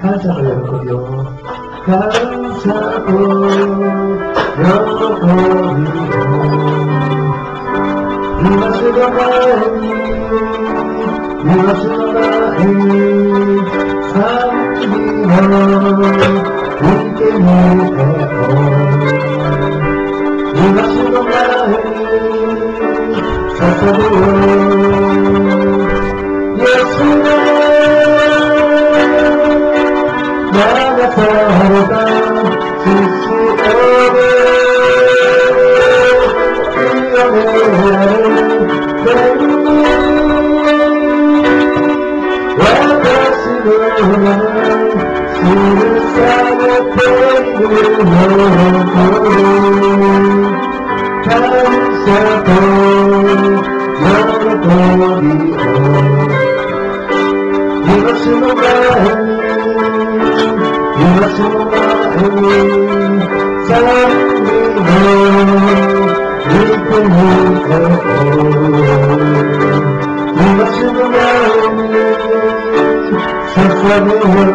感謝と喜びを、感謝と喜びを、今主の前に、今主の前に、賛美を見てみよう。今主の前に、捧げよう。イエスの流された血潮で清められる天に私の名記されているの感謝と喜びを今主の前に今主の前に賛美を見てみよう。今主の前に捧げよう。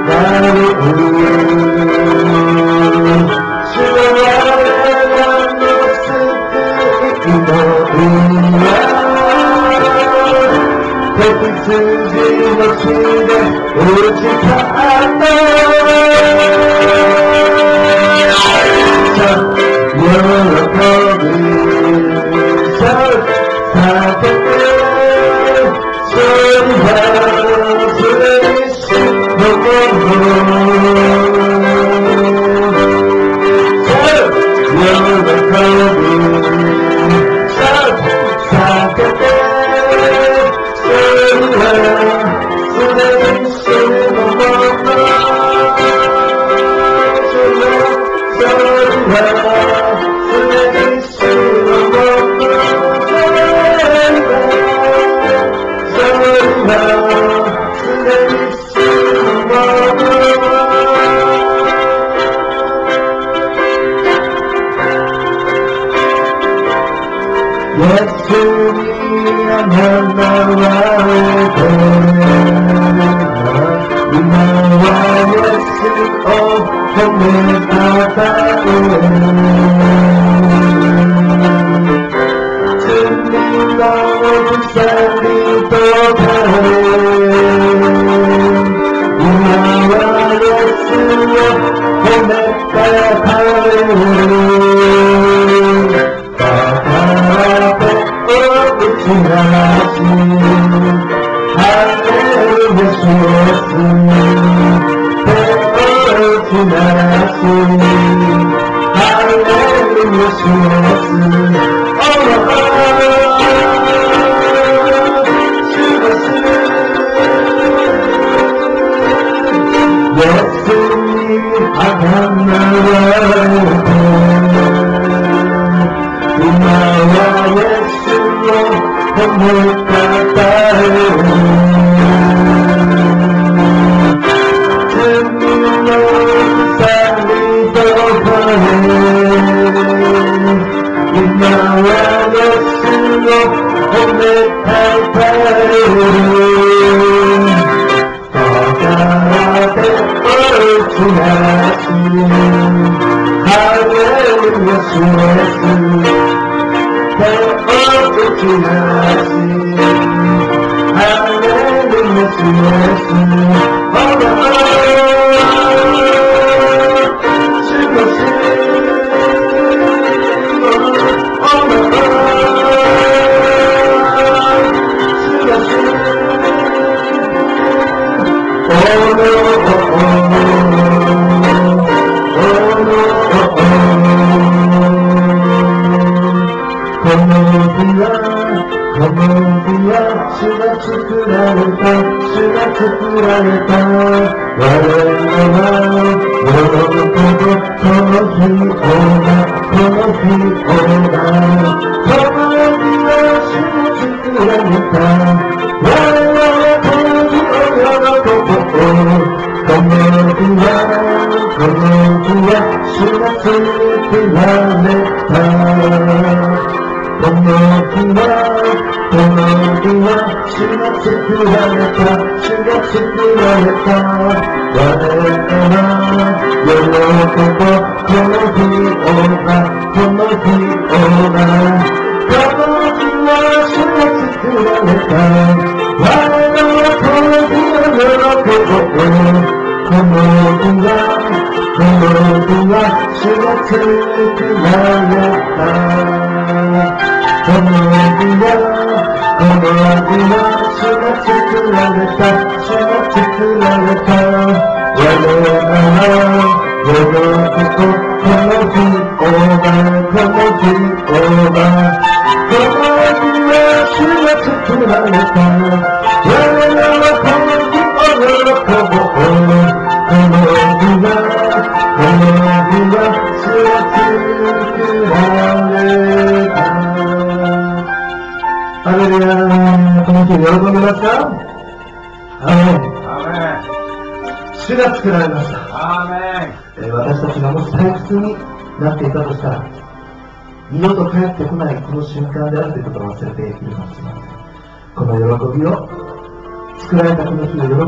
主が作られました。私たちがもし退屈になっていたとしたら、二度と帰ってこないこの瞬間であるということを忘れているかもしれません。この喜びを、作られたこの日の喜び、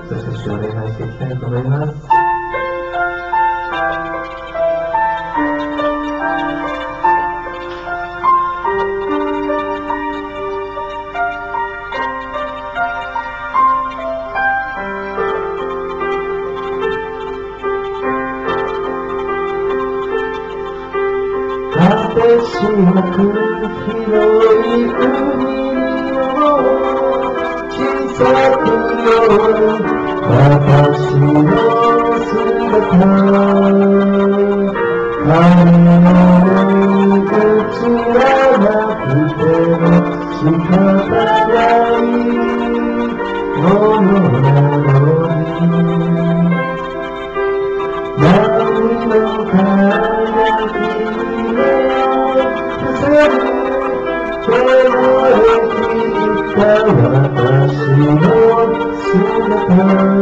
そして主を礼拝していきたいと思います。果てしなく広い海を小さくよ私の姿神の口はなくても仕方ないものなのに何の輝き汚れていた私の姿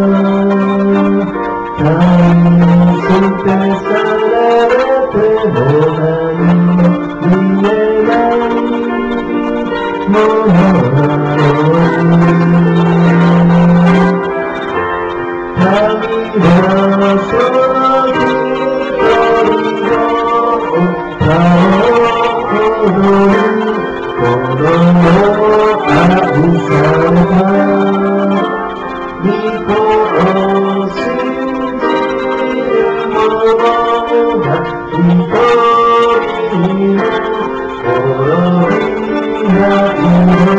大切されても何も見えないものなのに神はその一人のこの世愛された御子を信じる者が一人も滅びない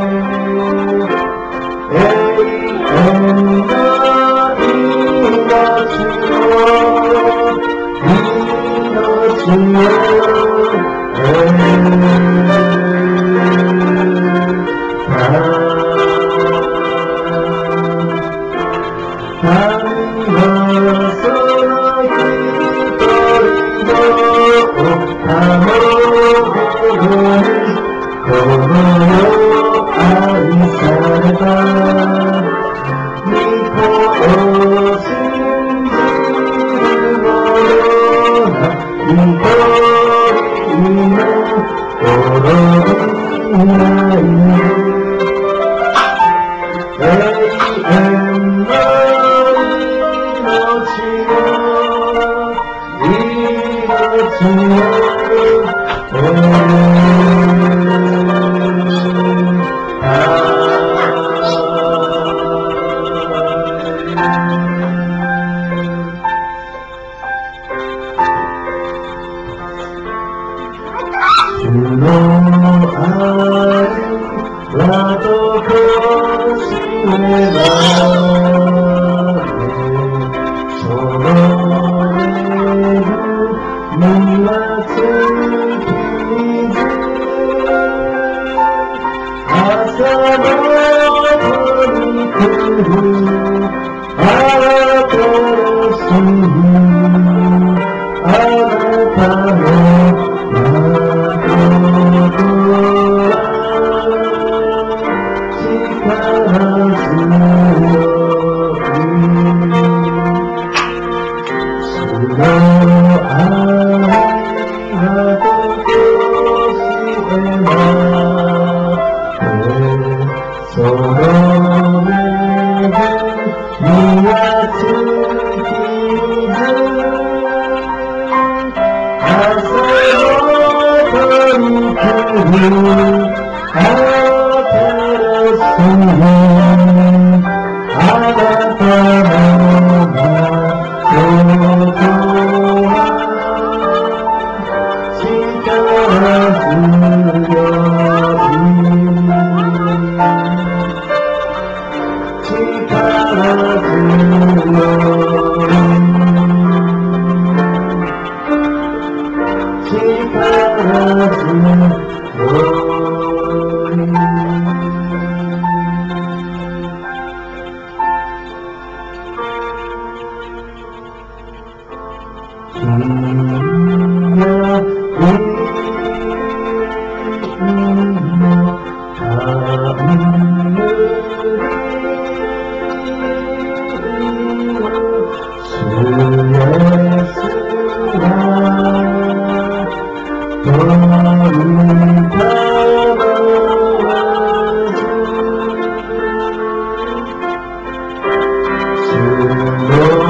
で永遠の命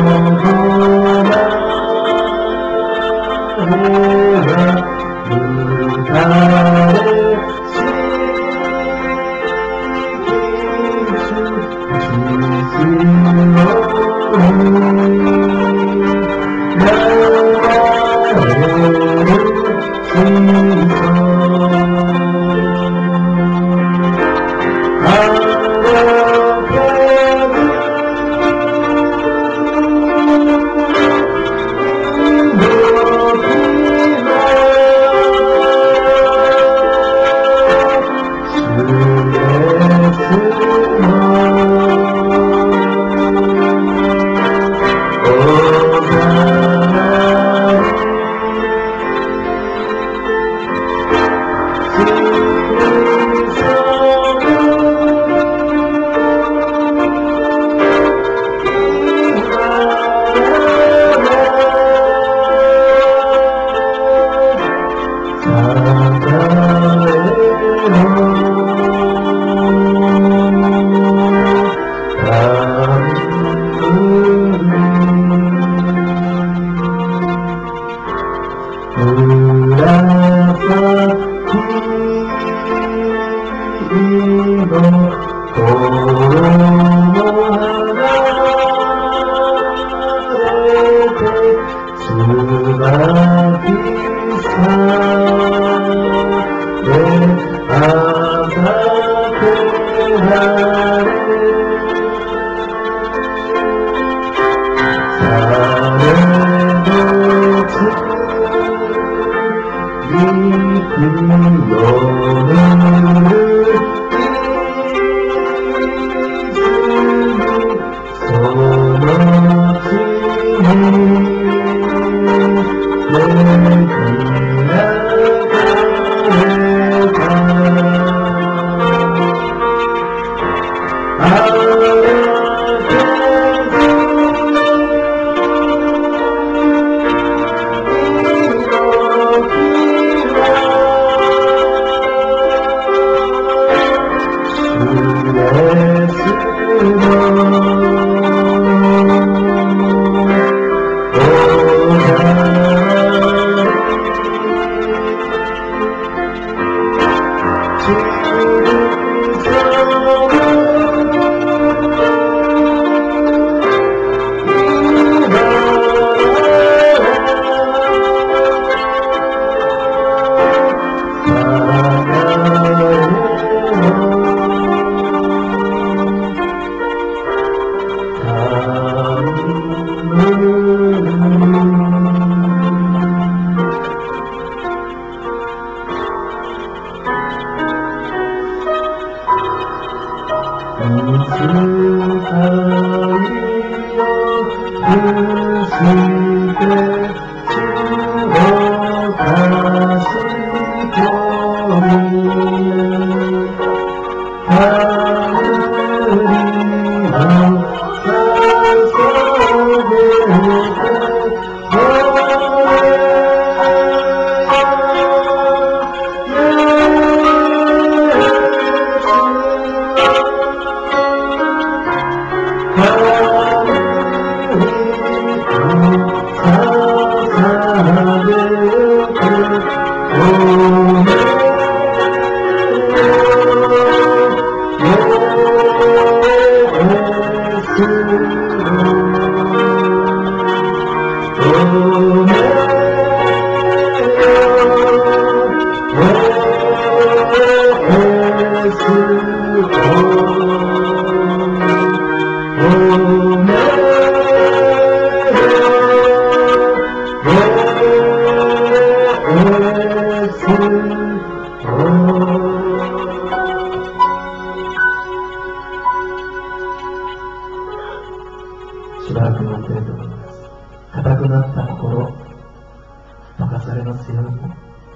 しばらく待っていると思います。硬くなった心、溶かされますように。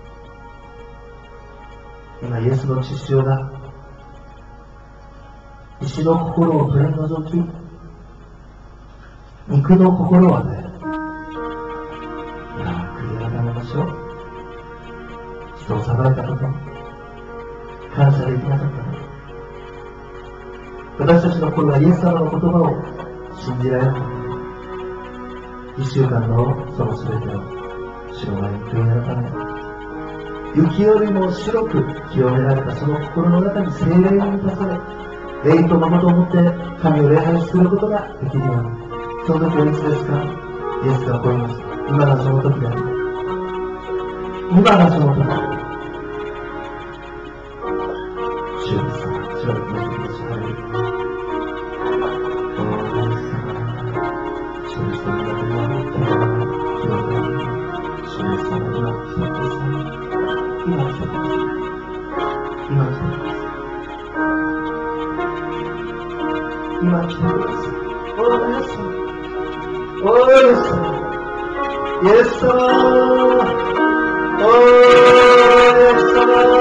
今、イエスの血潮が石の心を取り除き、肉の心を与える。悔い改めましょう。人を裁いたこと、感謝できなかったこと、私たちの心はイエス様の言葉を信じられなかった。 1週間のその全てを白ワインという中で雪よりも白く清められたその心の中に聖霊に満たされ、霊とままと思って神を礼拝することができるように。その時はいつですか？イエスがこう言います。今がその時である。今がその時である。主です。主は決めてください。主です。主です。今来てください。今来てください。今来てください。おー、イエス様。おー、イエス様。イエス様。おー、イエス様。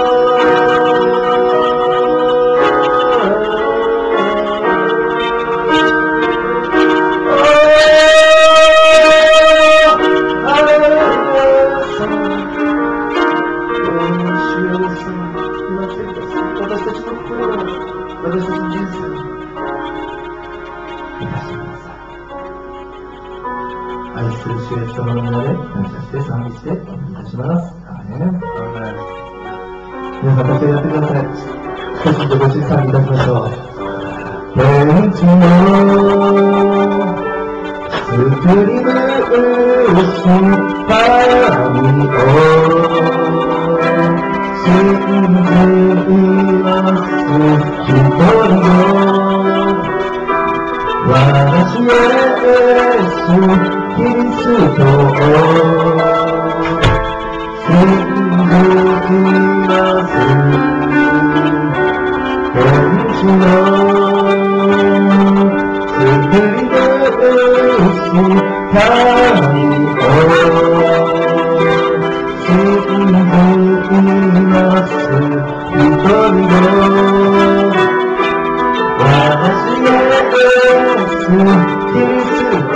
主イエス様の皆で感謝して賛美してお願いいたします。アーメン。皆さん立ち上がってください。少しご一緒に賛美いたしましょう。天地の作り主神を信じます一人の私はイエスキリストを信じます天地の作り主神を信じます一人の私はイエスキリスト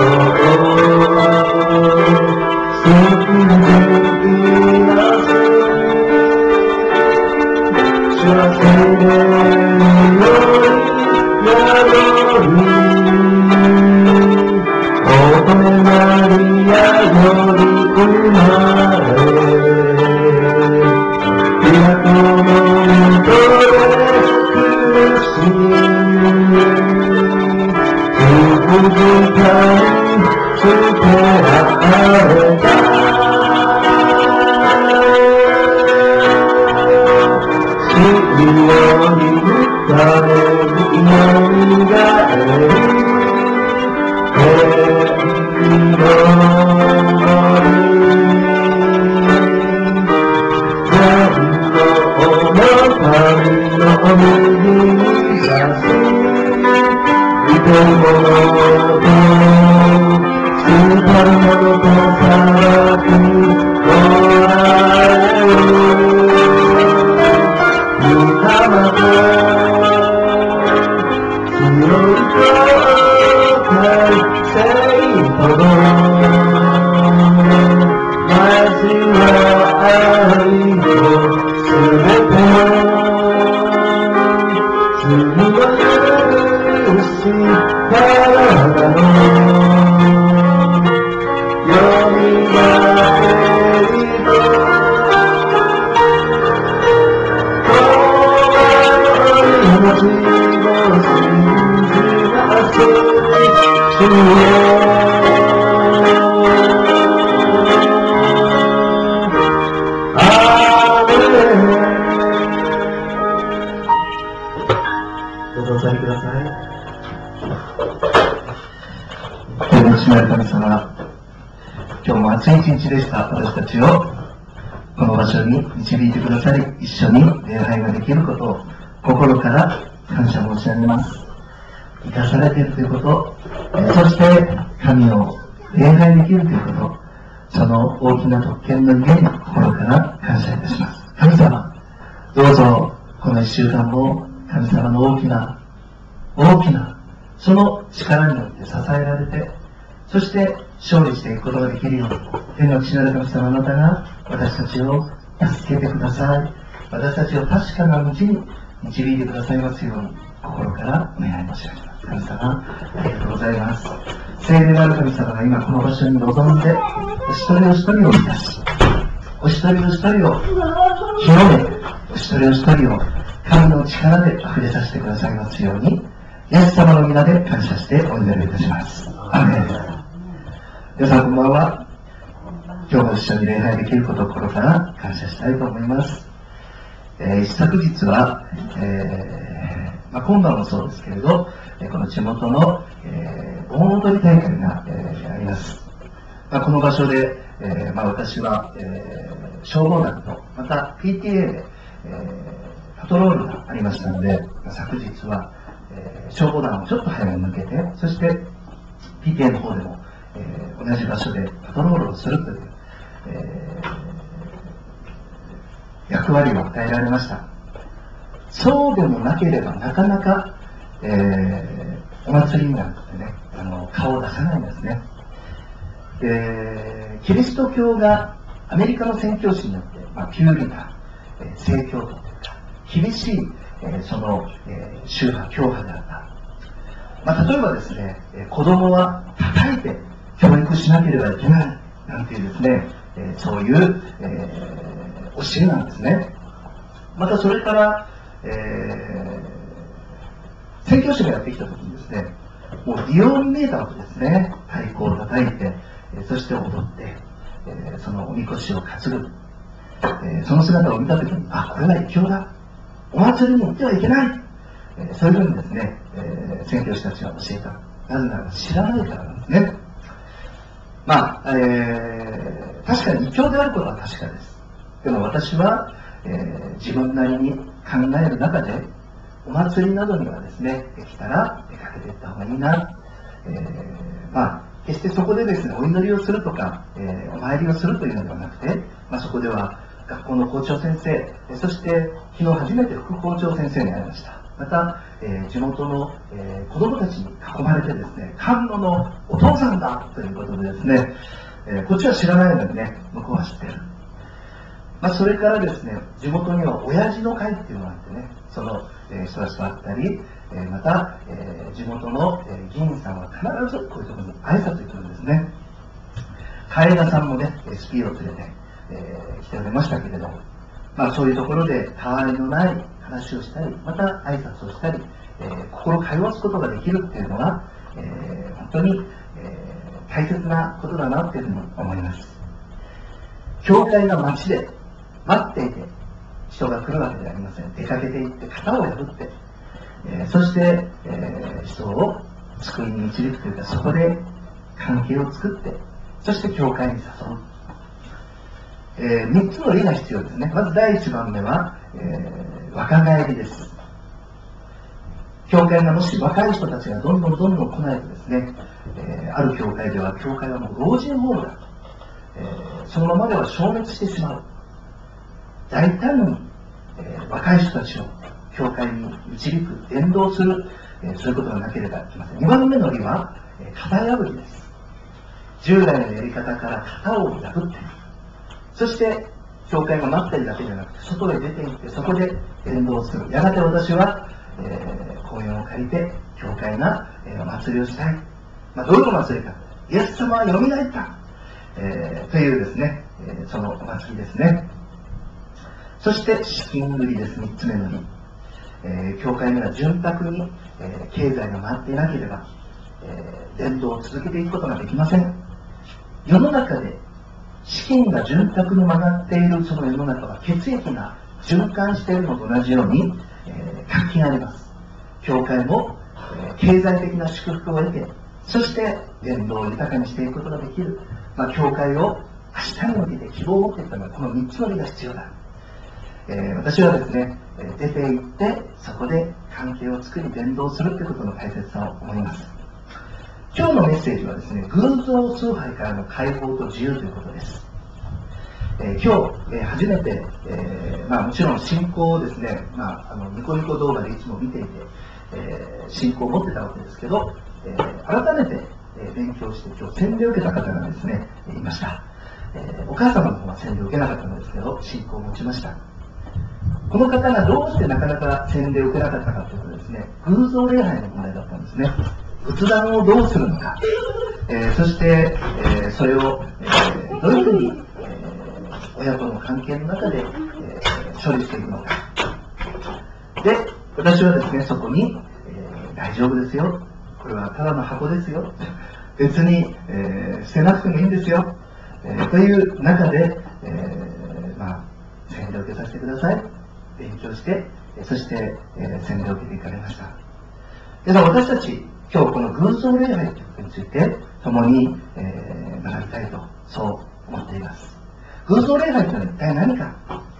私たちをこの場所に導いてくださり、一緒に礼拝ができることを心から感謝申し上げます。生かされているということ、そして神を礼拝できるということ、その大きな特権の上に心から感謝いたします。神様、どうぞこの1週間も神様の大きなその力によって支えられて、そして勝利していくことができるように、天の父なる神様、あなたが私たちを助けてください。私たちを確かな道に導いてくださいますように、心からお願い申し上げます。神様、ありがとうございます。 聖霊なる神様が今この場所に臨んで、お一人お一人を満たし、お一人お一人を広め、お一人お一人を神の力で溢れさせてくださいますように、イエス様の皆で感謝してお祈りいたします。アーメン。皆さんこんばんは。今日も一緒に礼拝できることを心から感謝したいと思います。一昨日は、今晩もそうですけれど、この地元の、盆踊り大会が、あります。この場所で、私は、消防団とまた PTA で、パトロールがありましたので、昨日は、消防団をちょっと早めに抜けて、そして PTA の方でも、同じ場所でパトロールをするという、役割を与えられました。そうでもなければなかなか、お祭りになってね、顔を出さないんですね。キリスト教がアメリカの宣教師によって、ピューリな、正教徒というか厳しい、宗派教派であった。例えばですね、子供は叩いて教育しなければいけないなんていうですね、そういう、教えなんですね。またそれから、宣教師がやってきたときにですね、もうディオミネーターとですね、太鼓を叩いて、そして踊って、そのおみこしを担ぐ、その姿を見たときに、これは異教だ、お祭りに行ってはいけない、そういうふうにですね、宣教師たちが教えた。なぜなら知らないからなんですね。確かに異教であることは確かです。でも私は、自分なりに考える中で、お祭りなどにはですね、できたら出かけていった方がいいな。決してそこでですね、お祈りをするとか、お参りをするというのではなくて、そこでは学校の校長先生、そして昨日初めて副校長先生に会いました。また、地元の、子供たちに囲まれてですね、菅野のお父さんだということでですね、こっちは知らないのにね、向こうは知ってる。それからですね、地元には親父の会っていうのがあってね、その、人たちと会ったり、また、地元の、議員さんは必ずこういうところに挨拶に来るんですね。海田さんもね、SP を連れて、来ておりましたけれど、そういうところでたわいのない話をしたり、また挨拶をしたり、心を通わすことができるっていうのは、本当に、大切なことだなっていうふうに思います。教会が街で待っていて人が来るわけではありません。出かけていって型を破って、そして、人を救いに導くというか、そこで関係を作って、そして教会に誘う。3つの理が必要ですね。まず第1番目は、若返りです。教会がもし若い人たちがどんどん来ないとですね、ある教会では教会はもう老人ホームだと、そのままでは消滅してしまう。大胆に、若い人たちを教会に導く、伝道する、そういうことがなければいけません。2番目の理は、型破りです。従来のやり方から型を破って、そして教会が待っているだけじゃなくて、外へ出て行って、そこで伝道する。やがて私は、公園を借りて、教会が、お祭りをしたい。どういうお祭りか。イエス様はよみがえった。というですね、そのお祭りですね。そして資金繰りです。3つ目の理。教会には潤沢に、経済が回っていなければ、伝道を続けていくことができません。世の中で資金が潤沢に曲がっているその世の中は血液が循環しているのと同じように、活気があります。教会も、経済的な祝福を得て、そして伝道を豊かにしていくことができる。教会を明日に向けて希望を持っていくためにこの3つの理が必要だ。私はですね、出て行ってそこで関係を作り伝道するということの大切さを思います。今日のメッセージはですね、偶像崇拝からの解放と自由ということです。今日、初めて、もちろん信仰をですね、ニコニコ動画でいつも見ていて、信仰を持ってたわけですけど、改めて、勉強して今日洗礼を受けた方がですね、いました。お母様の方は洗礼を受けなかったのですけど、信仰を持ちました。この方がどうしてなかなか洗礼を受けなかったかというとですね、偶像礼拝の問題だったんですね。仏壇をどうするのか、 そして、それを、どういうふうに、親子の関係の中で、処理していくのか。で、私はですね、そこに、大丈夫ですよ。これはただの箱ですよ。別に、捨てなくてもいいんですよ。という中で、洗礼を受けさせてください。勉強して、そして、洗礼を受けていかれました。では私たち、今日この偶像礼拝ということについて、共に、学びたいと、そう思っています。偶像礼拝というのは一体何か。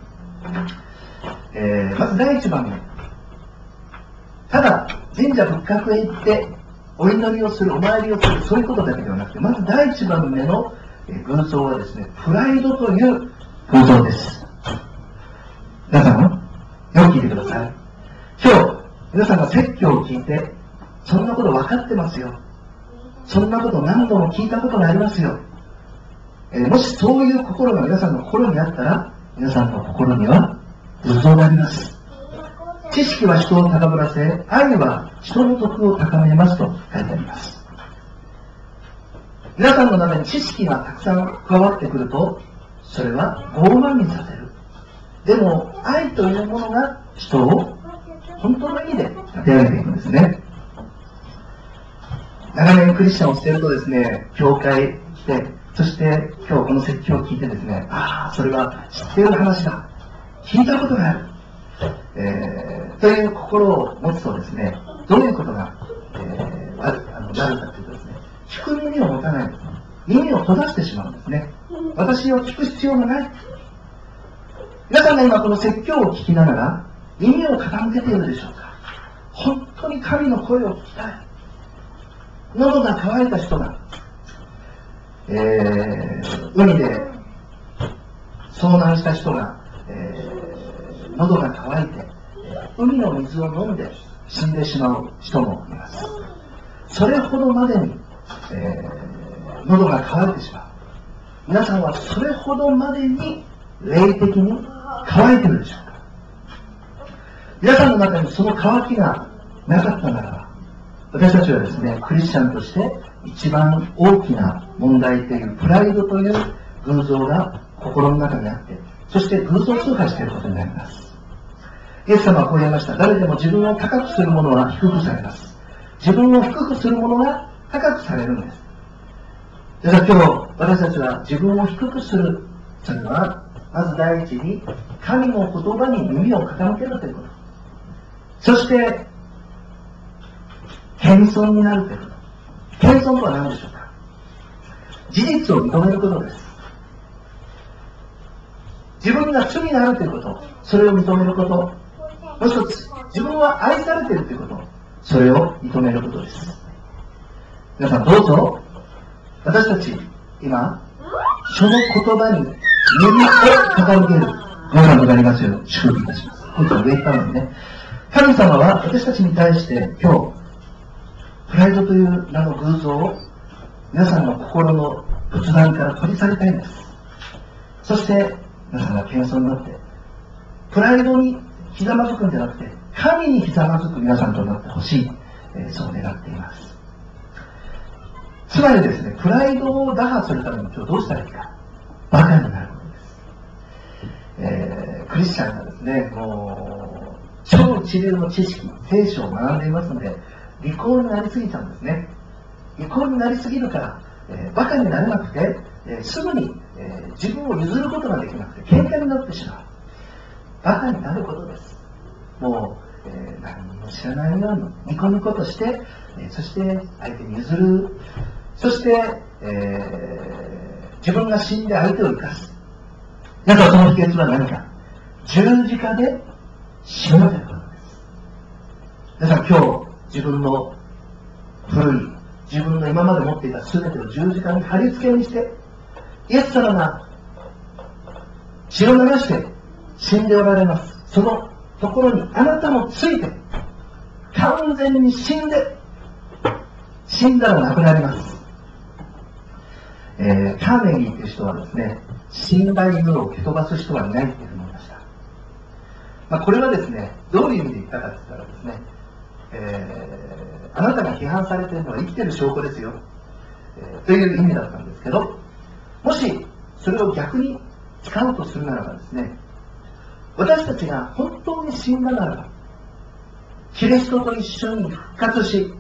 まず第一番目。ただ、神社仏閣へ行って、お祈りをする、お参りをする、そういうことだけではなくて、まず第一番目の偶像はですね、プライドという偶像です。皆さん、よく聞いてください。今日、皆さんが説教を聞いて、そんなこと分かってますよ。そんなこと何度も聞いたことがありますよ。もしそういう心が皆さんの心にあったら、皆さんの心には偶像があります。知識は人を高ぶらせ、愛は人の徳を高めますと書いてあります。皆さんの中に知識がたくさん加わってくると、それは傲慢にさせる。でも、愛というものが人を本当の意味で立て上げていくんですね。長年クリスチャンをしているとですね、教会来て、そして今日この説教を聞いてですね、それは知っている話だ。聞いたことがある。という心を持つとですね、どういうことが、なるかというとですね、聞く耳を持たない。耳を閉ざしてしまうんですね。私を聞く必要がない。皆さんが今この説教を聞きながら、耳を傾けているでしょうか。本当に神の声を聞きたい。喉が渇いた人が、海で遭難した人が、喉が渇いて、海の水を飲んで死んでしまう人もいます。それほどまでに、喉が渇いてしまう。皆さんはそれほどまでに霊的に渇いているでしょうか。皆さんの中にその渇きがなかったならば、私たちはですね、クリスチャンとして一番大きな問題というプライドという偶像が心の中にあって、そして偶像崇拝していることになります。イエス様はこう言いました。誰でも自分を高くする者は低くされます。自分を低くする者が高くされるんです。ですから今日私たちは自分を低くする。それはまず第一に神の言葉に耳を傾けるということ。そして謙遜になるということ。謙遜とは何でしょうか。事実を認めることです。自分が罪があるということ、それを認めること。もう一つ、自分は愛されているということ、それを認めることです。皆さんどうぞ、私たち今、その言葉に耳を傾ける皆さんとなりますよう祝福いたします。今度は上行ったのにね、神様は私たちに対して今日、プライドという名の偶像を皆さんの心の仏壇から取り去りたいんです。そして皆さんが謙遜になってプライドにひざまずくんじゃなくて神にひざまずく皆さんとなってほしい、そう願っています。つまりですね、プライドを打破するために今日どうしたらいいか、バカになることです。クリスチャンがですね、もう超一流の知識、聖書を学んでいますので、利口になりすぎちゃうんですね。利口になりすぎるから、バカになれなくて、すぐに、自分を譲ることができなくて喧嘩になってしまう。バカになることです。もう、何も知らないようにニコニコとして、そして相手に譲る。そして、自分が死んで相手を生かす。だからその秘訣は何か。十字架で死ぬということです。皆さん今日自分の古い、自分の今まで持っていた全てを十字架に貼り付けにして、イエス様が血を流して死んでおられます。そのところにあなたもついて、完全に死んで、死んだらなくなります。カーネギーという人はですね、死んだ犬を蹴飛ばす人はいないというふうに言いました。これはですね、どういう意味で言ったかといったらですね、あなたが批判されているのは生きている証拠ですよ。 という意味だったんですけど、もしそれを逆に使うとするならばですね、私たちが本当に死んだならば、キリストと一緒に復活し、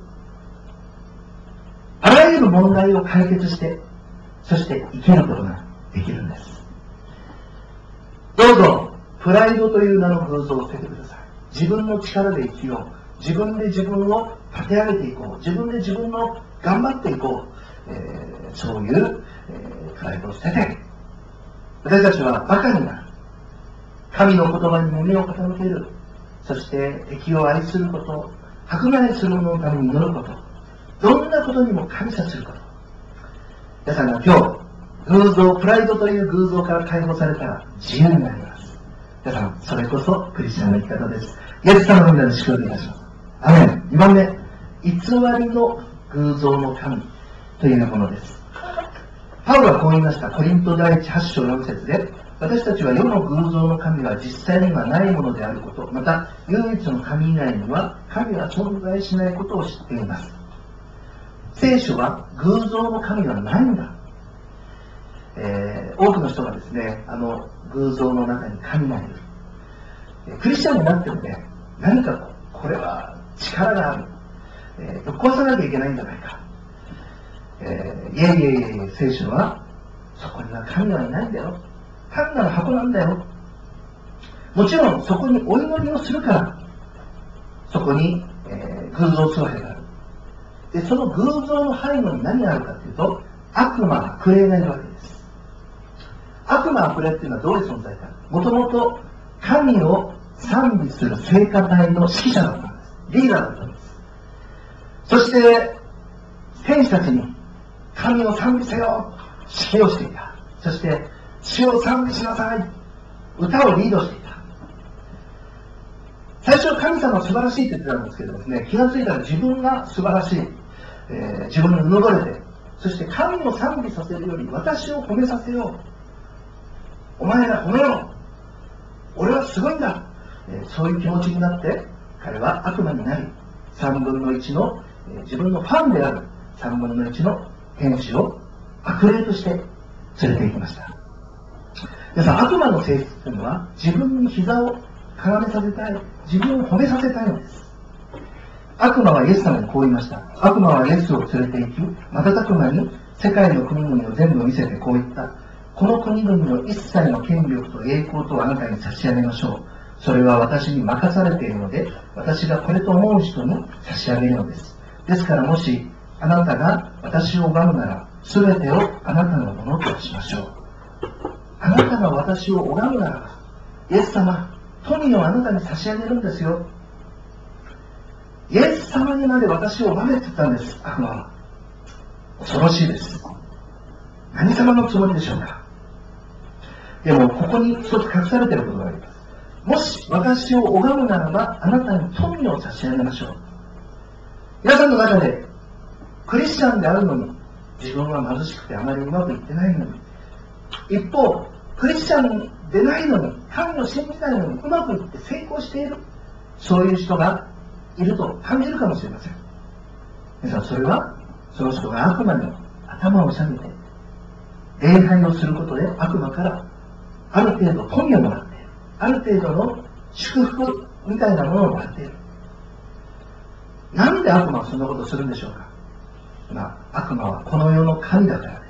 あらゆる問題を解決して、そして生きることができるんです。どうぞ、プライドという名の偶像を捨ててください。自分の力で生きよう。自分で自分を立て上げていこう。自分で自分の頑張っていこう。そういう、プライドを捨てて、私たちはバカになる。神の言葉に耳を傾ける。そして敵を愛すること、迫害する者のために祈ること、どんなことにも感謝すること。皆さんが今日、偶像、プライドという偶像から解放されたら自由になります。皆さん、それこそクリスチャンの生き方です。イエス様の皆で祝福いたします。アメン。2番目、偽りの偶像の神というものです。パウロはこう言いました。コリント第一8章4節で、私たちは世の偶像の神は実際にはないものであること、また唯一の神以外には神は存在しないことを知っています。聖書は偶像の神はないんだ。多くの人がですね、偶像の中に神がいる。クリスチャンになってもね、何かこれは力がある。ぶっ壊さなきゃいけないんじゃないか。いえ、聖書はそこには神はいないんだよ。単なる箱なんだよ。もちろんそこにお祈りをするから、そこに、偶像崇拝がある。で、その偶像の背後に何があるかというと、悪魔、悪霊がいるわけです。悪魔、悪霊っていうのはどういう存在か。もともと神を賛美する聖歌隊の指揮者だったんです。リーダーだったんです。そして、天使たちに神を賛美せよ、指揮をしていた。そして、主を賛美しなさい。歌をリードしていた。最初神様は素晴らしいと言ってたんですけどですね、気がついたら自分が素晴らしい。自分にうぬぼれて、そして神を賛美させるより私を褒めさせよう。お前ら褒めろ。俺はすごいんだ。そういう気持ちになって、彼は悪魔になり、3分の1の、自分のファンである3分の1の天使を悪霊として連れて行きました。皆さん、悪魔の性質というのは自分に膝をかがめさせたい、自分を褒めさせたいのです。悪魔はイエス様にこう言いました。悪魔はイエスを連れて行き、瞬く間に世界の国々を全部見せてこう言った。この国々の一切の権力と栄光とあなたに差し上げましょう。それは私に任されているので、私がこれと思う人に差し上げるのです。ですからもしあなたが私を拝むなら、すべてをあなたのものとしましょう。あなたが私を拝むならば、イエス様、富をあなたに差し上げるんですよ。イエス様にまで私を拝めって言ったんです、悪魔は。恐ろしいです。何様のつもりでしょうか。でも、ここに一つ隠されていることがあります。もし私を拝むならば、あなたに富を差し上げましょう。皆さんの中で、クリスチャンであるのに、自分は貧しくてあまりうまくいってないのに、一方、クリスチャンでないのに、神を信じないのに、うまくいって成功している、そういう人がいると感じるかもしれません。皆さん、それは、その人が悪魔に頭を下げて、礼拝をすることで悪魔からある程度富をもらっている。ある程度の祝福みたいなものをもらっている。なんで悪魔はそんなことをするんでしょうか。悪魔はこの世の神だからです。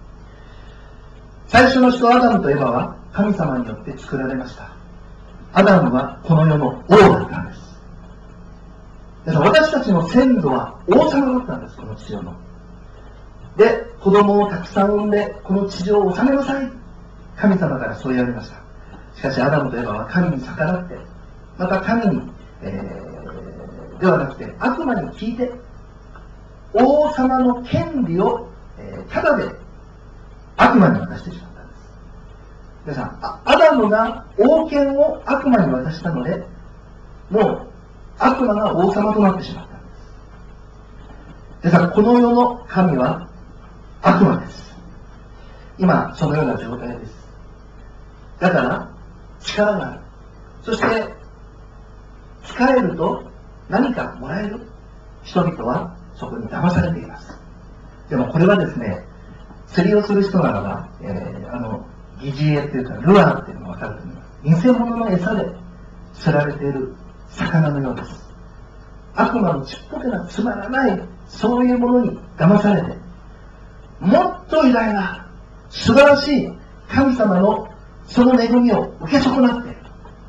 最初の人アダムとエバは神様によって作られました。アダムはこの世の王だったんです。私たちの先祖は王様だったんです、この地上の。で、子供をたくさん産んで、この地上を治めなさい。神様からそう言われました。しかし、アダムとエバは神に逆らって、また神に、ではなくて、悪魔に聞いて、王様の権利を、ただで悪魔に渡してしまったんです。皆さん、アダムが王権を悪魔に渡したので、もう悪魔が王様となってしまったんです。皆さん、この世の神は悪魔です。今、そのような状態です。だから、力がある。そして、使えると何かもらえる。人々はそこに騙されています。 でもこれはですね、釣りをする人ならば、疑似餌っていうか、ルアーっていうのが分かると思います。偽物の餌で釣られている魚のようです。悪魔のちっぽけなつまらない、そういうものに騙されて、もっと偉大な、素晴らしい神様のその恵みを受け損なって、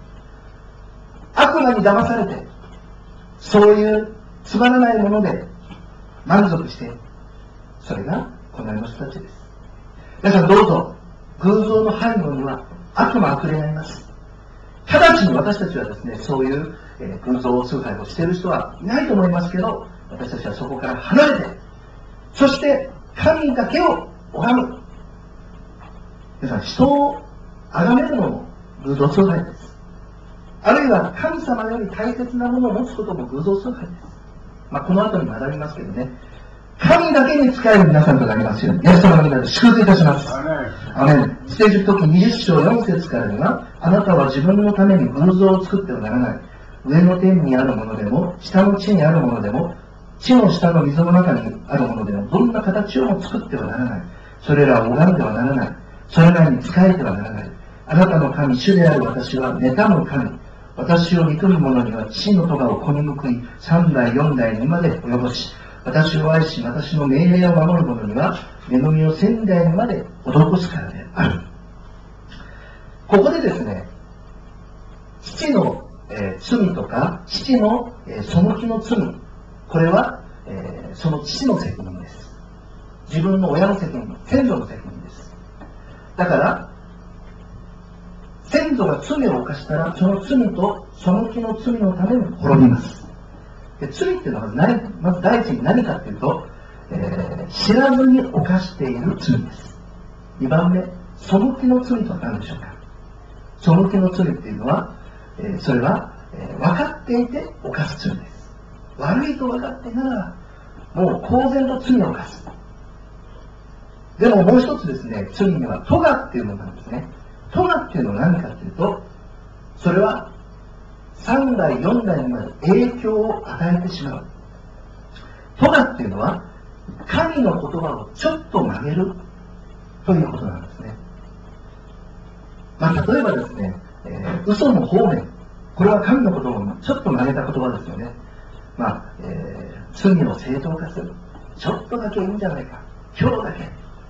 悪魔に騙されて、そういうつまらないもので満足して、それがこの世の人たちです。皆さんどうぞ、偶像の背後には悪魔あふれになります。直ちに私たちはですね、そういう、偶像崇拝をしている人はいないと思いますけど、私たちはそこから離れて、そして神だけを拝む。皆さん、人を崇めるのも偶像崇拝です。あるいは神様より大切なものを持つことも偶像崇拝です。この後に学びますけどね、神だけに仕える皆さんとなりますように、イエス様の皆で祝福いたします。アメン。出エジプト記20章4節からには、あなたは自分のために偶像を作ってはならない。上の天にあるものでも、下の地にあるものでも、地の下の水の中にあるものでも、どんな形をも作ってはならない。それらを拝んではならない。それらに仕えてはならない。あなたの神、主である私は妬む神。私を憎む者には父の咎を子に報い、3代4代にまで及ぼし、私を愛し、私の命令を守る者には、恵みを1000代にまで施すからである。ここでですね、父の、罪とか、父の、背きの罪、これは、その父の責任です。自分の親の責任、先祖の責任です。だから、先祖が罪を犯したら、その罪と背きの罪のために滅びます。で、罪っていうのはまず第一に何かっていうと、知らずに犯している罪です。2番目、背きの罪とは何でしょうか。背きの罪っていうのは、それは、分かっていて犯す罪です。悪いと分かっていながら、もう公然と罪を犯す。でももう一つですね、罪には咎っていうのがあるんですね。咎っていうのは何かっていうと、それは3代4代にまで影響を与えてしまう。咎っていうのは神の言葉をちょっと曲げるということなんですね。例えばですね、嘘の方面、これは神の言葉をちょっと曲げた言葉ですよね。罪を正当化する、ちょっとだけいいんじゃないか、今日だけ、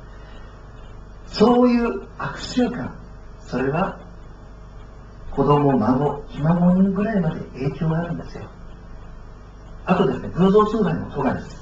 そういう悪習慣、それは子供、孫、ひ孫にぐらいまで影響があるんですよ。あとですね、偶像崇拝の咎です。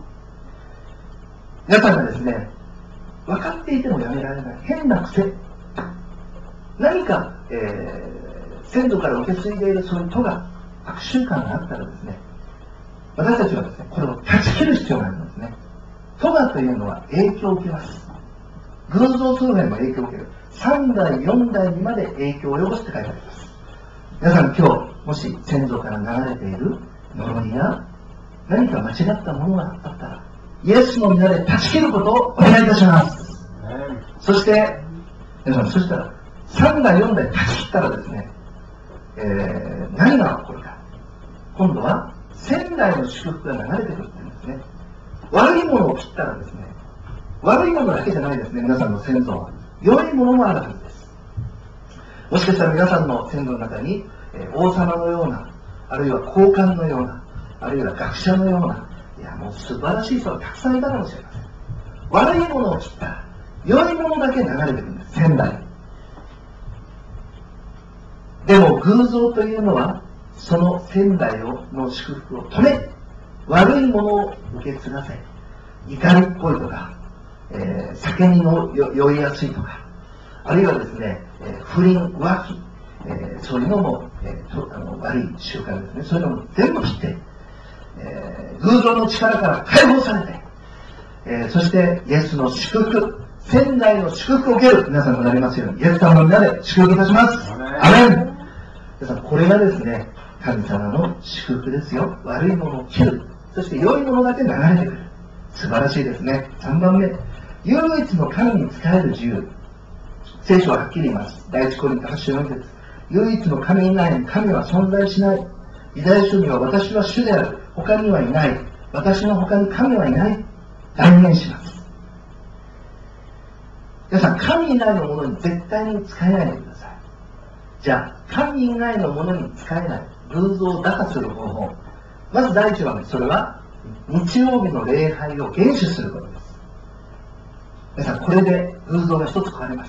皆さんがですね、分かっていてもやめられない変な癖、何か、先祖から受け継いでいるそういう咎、悪習慣があったらですね、私たちはですね、これを断ち切る必要があるんですね。咎というのは影響を受けます。偶像崇拝も影響を受ける。3代、4代にまで影響を及ぼすって書いてあります。皆さん今日、もし先祖から流れている呪いや何か間違ったものがあったら、イエスの皆で断ち切ることをお願いいたします。そして、皆さん、そしたら、3代、4代断ち切ったらですね、何が起こるか。今度は、1000代の祝福が流れてくるっていうんですね。悪いものを切ったらですね、悪いものだけじゃないですね、皆さんの先祖は。良いものもあるはずです。もしかしたら皆さんの先祖の中に、王様のような、あるいは高官のような、あるいは学者のような、いやもう素晴らしい人がたくさんいたかもしれません。悪いものを切ったら、良いものだけ流れてくるんです、1000代。でも偶像というのは、その1000代の祝福を止め、悪いものを受け継がせ、怒りっぽいとか、酒に酔いやすいとか、あるいはですね、不倫、浮気、そういうのも、悪い習慣ですね。そういうのも全部切って、偶像の力から解放されて、そしてイエスの祝福、1000代の祝福を受ける皆さんとなりますように、イエス様の皆で祝福いたします。アメン。皆さん、これがですね、神様の祝福ですよ。悪いものを切る、そして良いものだけ流れてくる。素晴らしいですね。3番目、唯一の神に仕える自由。聖書ははっきり言います。第一コリント8章4節。唯一の神以外に神は存在しない。イザヤ書には私は主である。他にはいない。私の他に神はいない。 断言します。皆さん、神以外のものに絶対に使えないでください。じゃあ、神以外のものに使えない、偶像を打破する方法。まず第一は、それは、日曜日の礼拝を厳守することです。皆さん、これで偶像が一つ壊れます。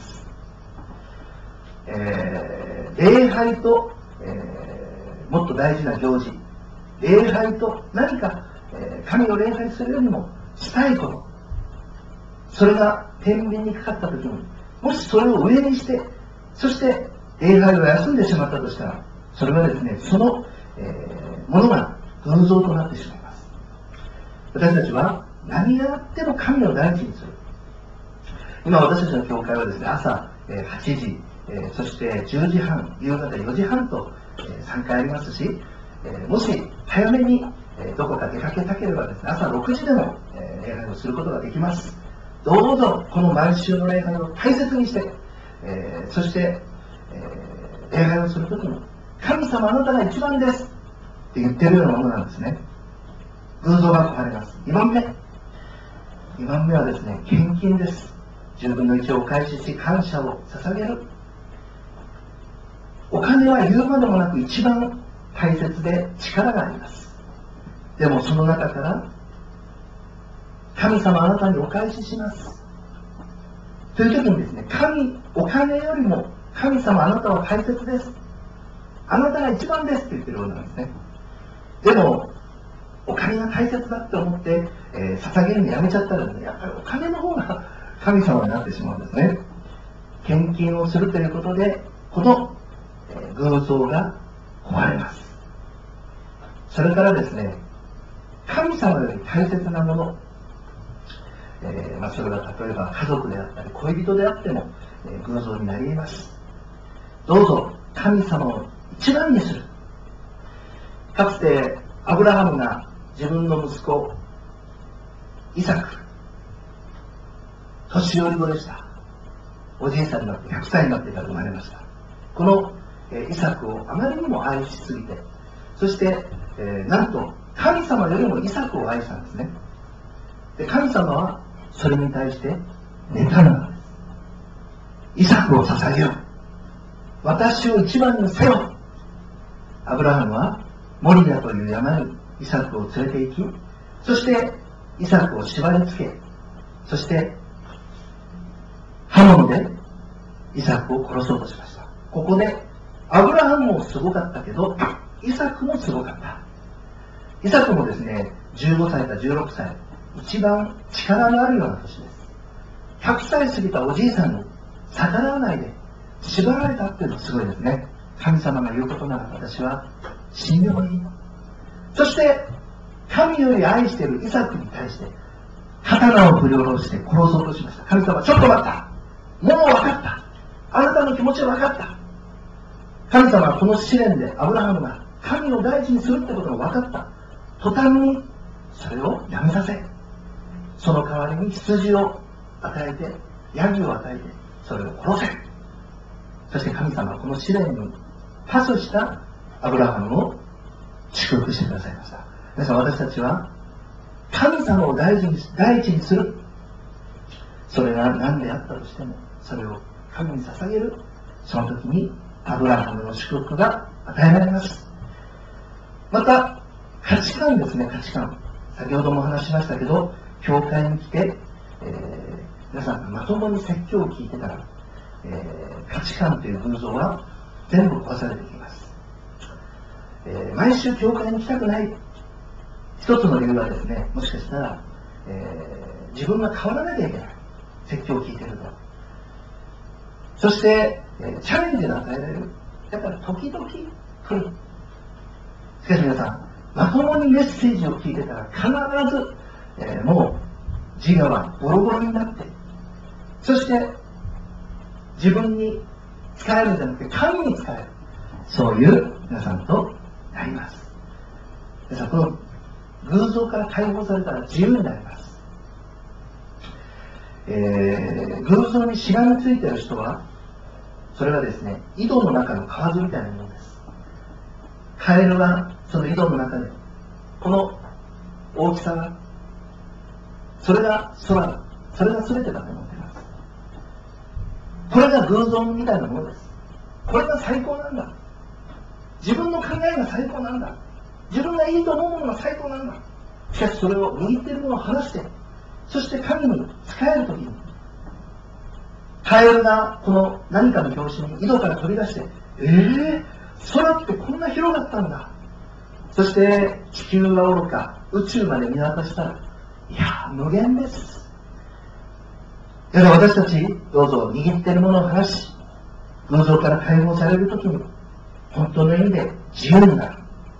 礼拝と、もっと大事な行事。礼拝と何か、神を礼拝するよりもしたいこと。それが天秤にかかったときに、もしそれを上にして、そして礼拝を休んでしまったとしたら、それはですね、その、ものが偶像となってしまいます。私たちは何があっても神を第一にする。今私たちの教会はですね、朝8時、そして10時半、夕方4時半と3回ありますし、もし早めにどこか出かけたければですね、朝6時でも礼拝をすることができます。どうぞこの毎週の礼拝を大切にして、そして、礼拝をするときに、神様あなたが一番ですって言ってるようなものなんですね。偶像が壊れます。2番目はですね、献金です。10分の1をお返しし、感謝を捧げる。お金は言うまでもなく一番大切で力があります。でもその中から、神様あなたにお返しします。という時にですね、お金よりも神様あなたは大切です。あなたが一番ですって言ってるようなんですね。でも、お金が大切だって思って、捧げるのやめちゃったらね、やっぱりお金の方が神様になってしまうんですね。献金をするということで、この、偶像が壊れます。それからですね、神様より大切なもの、それは例えば家族であったり恋人であっても、偶像になり得ます。どうぞ神様を一番にする。かつてアブラハムが自分の息子イサク、年寄り子でした。おじいさんになって100歳になってから生まれました。このイサクをあまりにも愛しすぎて、そして、なんと神様よりもイサクを愛したんですね。で、神様はそれに対して妬んだんです。イサクを捧げよう。私を一番にせよ。アブラハムはモリアという山にイサクを連れて行き、そしてイサクを縛り付け、そして刃物でイサクを殺そうとしました。ここでアブラハムもすごかったけど、イサクもすごかった。イサクもですね、15歳か16歳、一番力のあるような年です。100歳過ぎたおじいさんに逆らわないで縛られたっていうのはすごいですね。神様が言うことなら私は死んでもいい。そして神より愛しているイサクに対して刀を振り下ろして殺そうとしました。神様、ちょっと待った。もう分かった。あなたの気持ちは分かった。神様はこの試練でアブラハムが神を大事にするってことが分かった。途端にそれをやめさせ、その代わりに羊を与えて、ヤギを与えて、それを殺せ。そして神様はこの試練にパスしたアブラハムを祝福してくださいました。皆さん、私たちは神様を第一にする。それが何であったとしても、それを神に捧げる。その時にアブラハムの祝福が与えられます。また、価値観ですね、価値観。先ほども話しましたけど、教会に来て、皆さんがまともに説教を聞いてたら、価値観という偶像は全部壊されていきます。毎週教会に来たくない。一つの理由はですね、もしかしたら、自分が変わらなきゃいけない。説教を聞いてると。そして、チャレンジが与えられる。だから時々来る。しかし皆さん、まともにメッセージを聞いてたら必ず、もう自我はボロボロになって、そして自分に使えるんじゃなくて神に使える、そういう皆さんとなります。皆さん、この偶像から解放されたら自由になります。偶像にしがみついている人は、それはですね、井戸の中の蛙みたいなものです。カエルはその井戸の中でこの大きさがそれが空だ。それが全てだと思っています。これが偶像みたいなものです。これが最高なんだ。自分の考えが最高なんだ。自分がいいと思うものが最高なんだ。しかしそれを握っているものを離して、そして神に仕えるときに、カエルがこの何かの拍子に井戸から飛び出して、空ってこんな広かったんだ。そして地球はおろか宇宙まで見渡したら、いや、無限です。だから私たち、どうぞ握っているものを離し、偶像から解放されるときに、本当の意味で自由になる。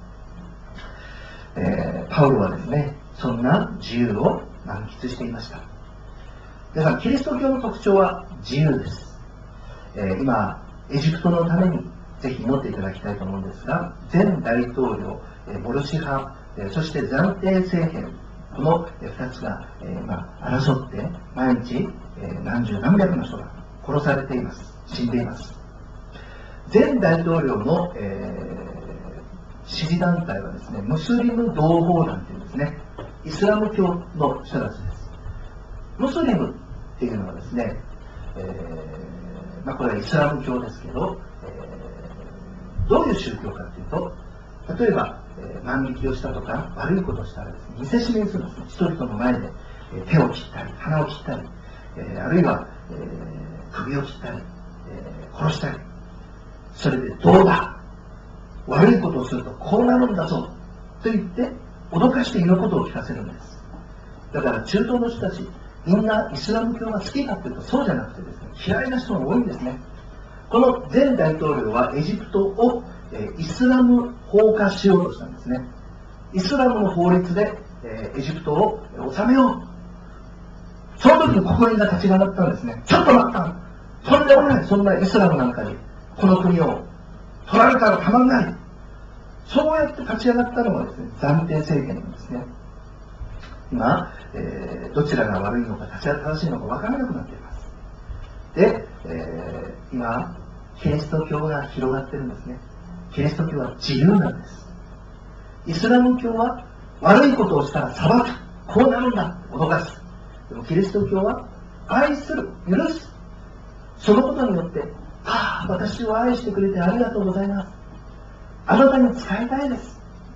パウロはですね、そんな自由を満喫していました。皆さん、キリスト教の特徴は自由です。今、エジプトのためにぜひ祈っていただきたいと思うんですが、前大統領、モルシ派、そして暫定政権、この2つが、争って毎日、何十何百の人が殺されています。死んでいます。前大統領の、支持団体はですね、ムスリム同胞団というんですね、イスラム教の人たちです。ムスリムっていうのはですね、これはイスラム教ですけど、どういう宗教かというと、例えば、万引きをしたとか悪いことをしたらですね、見せしめにするんですね。人々の前で手を切ったり、鼻を切ったり、あるいは、首を切ったり、殺したり、それでどうだ、悪いことをするとこうなるんだぞと言って脅かして言うことを聞かせるんです。だから中東の人たち、みんなイスラム教が好きかというとそうじゃなくてですね、嫌いな人が多いんですね。この前大統領はエジプトをイスラム法化しようとしたんですね。イスラムの法律でエジプトを治めよう。その時に国民が立ち上がったんですね。ちょっと待った。とんでもない。そんなイスラムなんかにこの国を取られたらたまらない。そうやって立ち上がったのがですね、暫定政権なんですね。今、どちらが悪いのか正しいのか分からなくなっています。で、今キリスト教が広がってるんですね。キリスト教は自由なんです。イスラム教は悪いことをしたら裁く、こうなるんだ、脅かす。でもキリスト教は愛する、許す。そのことによって、私を愛してくれてありがとうございます。あなたに仕えたいです。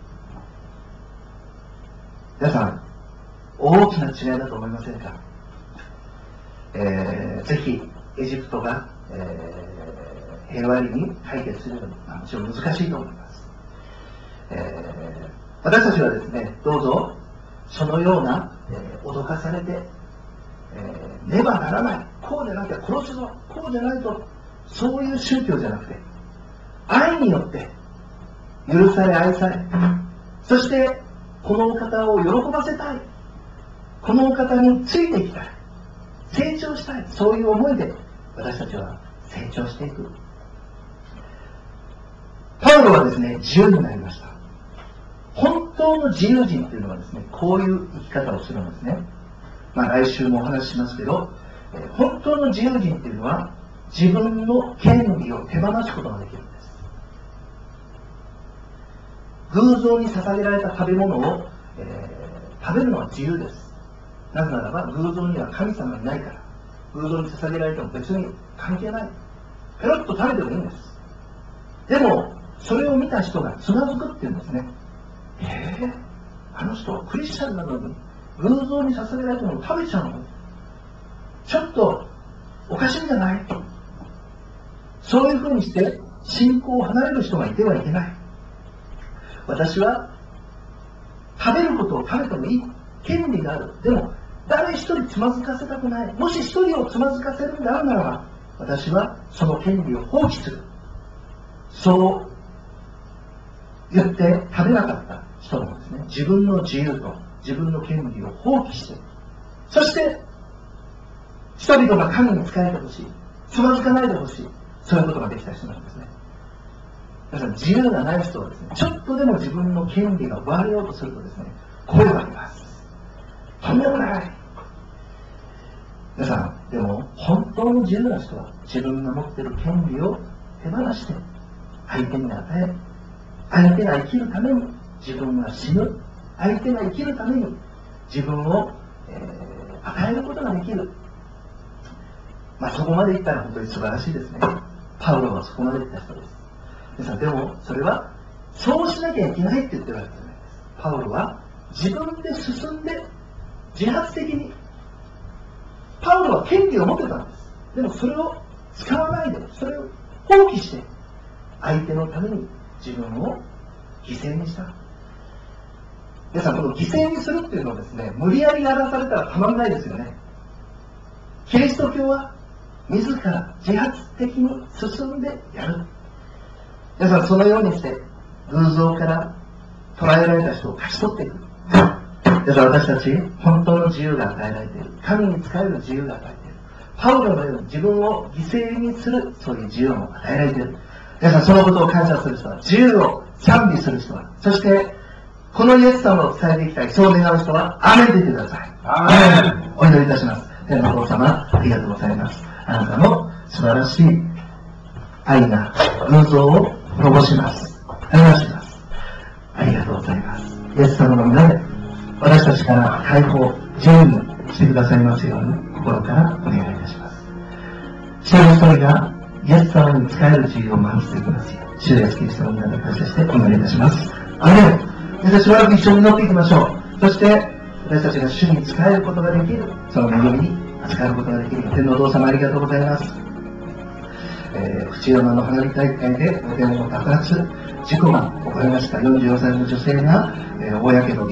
皆さん、大きな違いだと思いませんか？ぜひエジプトが、平和に解決するのはもちろん難しいと思います。私たちはですね、どうぞそのような、脅かされて、ねばならない、こうでなきゃ殺すぞ、こうでないと、そういう宗教じゃなくて、愛によって許され愛され、そしてこのお方を喜ばせたい、このお方についていきたい、成長したい、そういう思いで私たちは成長していく。パウロはですね、自由になりました。本当の自由人というのはですね、こういう生き方をするんですね。来週もお話ししますけど、本当の自由人というのは自分の権利を手放すことができるんです。偶像に捧げられた食べ物を、食べるのは自由です。なぜならば偶像には神様がいないから、偶像に捧げられても別に関係ない。ペロッと食べてもいいんです。でもそれを見た人がつまずくっていうんですね。あの人はクリスチャンなのに偶像に捧げられたのを食べちゃうの？ちょっとおかしいんじゃない？そういうふうにして信仰を離れる人がいてはいけない。私は食べることを食べてもいい権利がある。でも誰一人つまずかせたくない。もし一人をつまずかせるんであるならば、私はその権利を放棄する。そう言って食べなかった人なんですね。自分の自由と自分の権利を放棄して、そして人々が神に仕えてほしい、つまずかないでほしい、そういうことができた人なんですね。皆さん、自由がない人はですね、ちょっとでも自分の権利が奪われようとするとですね、声があります。とんでもない。皆さん、でも本当の自由な人は自分が持っている権利を手放して相手に与え、相手が生きるために自分が死ぬ、相手が生きるために自分を、 与えることができる。そこまでいったら本当に素晴らしいですね。パウロはそこまでいった人です。皆さん、でもそれはそうしなきゃいけないって言ってるわけじゃないです。パウロは自分で進んで自発的に、パウロは権利を持ってたんです。でもそれを使わないで、それを放棄して相手のために自分を犠牲にした。皆さん、この犠牲にするっていうのはですね、無理やりやらされたらたまらないですよね。キリスト教は自ら自発的に進んでやる。皆さん、そのようにして偶像から捉えられた人を勝ち取っていく。皆さん、私たち本当の自由が与えられている。神に仕える自由が与えている。パウロのように自分を犠牲にする、そういう自由も与えられている。皆さん、そのことを感謝する人は、自由を賛美する人は、そしてこのイエス様を伝えていきたい、そう願う人はアーメンと言ってください。アーメン。お祈りいたします。天のお父様、ありがとうございます。あなたの素晴らしい愛が偶像を滅ぼします。表します。ありがとうございます。イエス様の皆で私たちから解放、自由にしてくださいますように心からお願いいたします。一人一人がイエス様に仕える自由を満喫できますよう、主イエスキリストの皆で感謝してお祈りいたします。アーメン。皆さん、しばらく一緒に祈っていきましょう。そして私たちが主に仕えることができる、その恵みに扱うことができる。天のお父様、ありがとうございます。淵山の花火大会で露天を爆発事故が起こりました。44歳の女性が、大やけど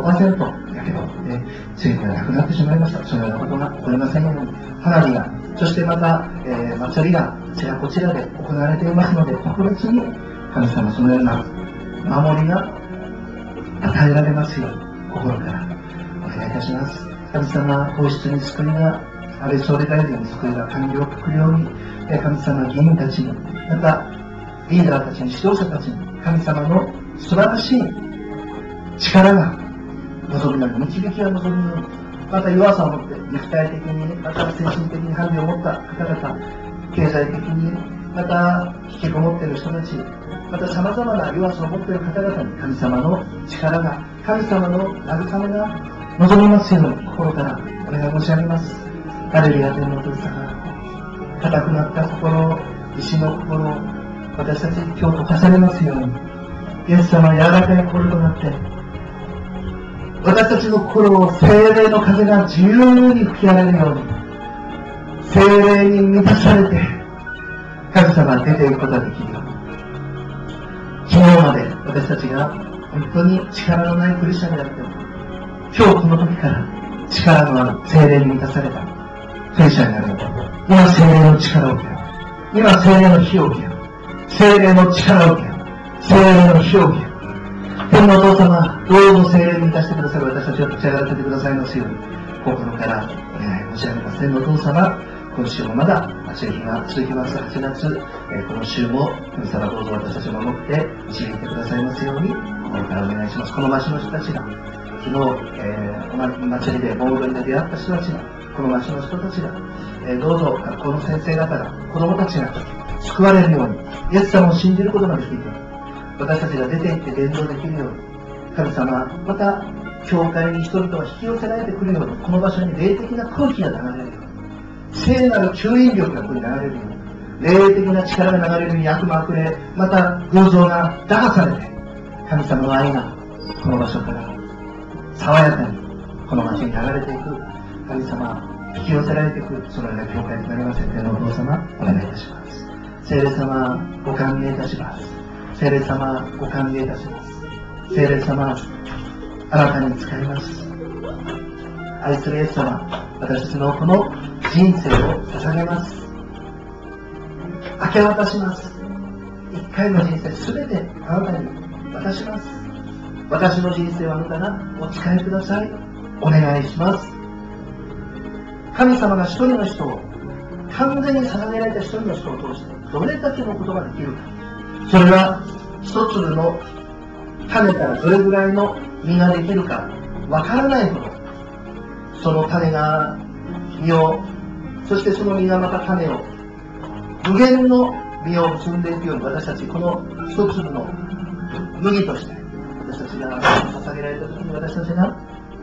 95% やけどでついて亡くなってしまいました。そのようなことが起こりませんように、花火が、そしてまた、祭りがあちらこちらで行われていますので、特別に神様、そのような守りが与えられますように心からお願いいたします。神様、皇室に救いが、安倍総理大臣に救いが、官僚閣僚に、神様、議員たちに、またリーダーたちに、指導者たちに、神様の素晴らしい力が望むように、導きが望むように、また弱さを持って、肉体的に、また精神的にハンデを持った方々、経済的に、また引きこもっている人たち、また様々な弱さを持っている方々に、神様の力が、神様の慰めが望みますように、心からお願い申し上げます。ハレルヤ、天のお父様、硬くなった心、石の心、私たちに今日溶かされますように、イエス様、柔らかい心となって、私たちの心を聖霊の風が自由に吹き荒れるように、聖霊に満たされて、神様が出ていくことができるように、昨日まで私たちが本当に力のないクリスチャンであっても、今日この時から力のある聖霊に満たされたクリスチャンになるので、今聖霊の力を受けよう。今聖霊の火を受けよう。聖霊の力を受けよう。聖霊の火を受けよう。天のお父様、どうぞ聖霊に満たしてくださる私たちを立ち上がらせてくださいますように、心からお願い申し上げます。天のお父様、今週もまだ暑い日が続きます。8月、この週も神様どうぞ私たちを守って導いてくださいますように心からお願いします。この町の人たちが昨日、お祭りで盆踊りで出会った人たちが、この町の人たちが、どうぞ学校の先生方が、子供たちが救われるように、イエス様を信じることができるように、私たちが出て行って伝道できるように、神様、また教会に人々が引き寄せられてくるように、この場所に霊的な空気が流れるように、聖なる吸引力がここに流れるように、霊的な力が流れるように、悪魔あふれ、また偶像が打破されて、神様の愛がこの場所から爽やかにこの街に流れていく、神様、引き寄せられていく、そのような教会となります。天のお父様、お願いいたします。聖霊様、ご歓迎いたします。聖霊様、ご歓迎いたします。聖霊様、あなたに使います。愛するイエス様、私たちのこの人生を捧げます。明け渡します。一回の人生すべてあなたに渡します。私の人生はあなたがお使いください。お願いします。神様が一人の人を、完全に捧げられた一人の人を通してどれだけのことができるか、それは一粒の種からどれぐらいの実ができるかわからないほど、その種が実を、そしてその実がまた種を、無限の実を結んでいくように、私たちこの一粒の麦として、私たちが捧げられた時に私たちが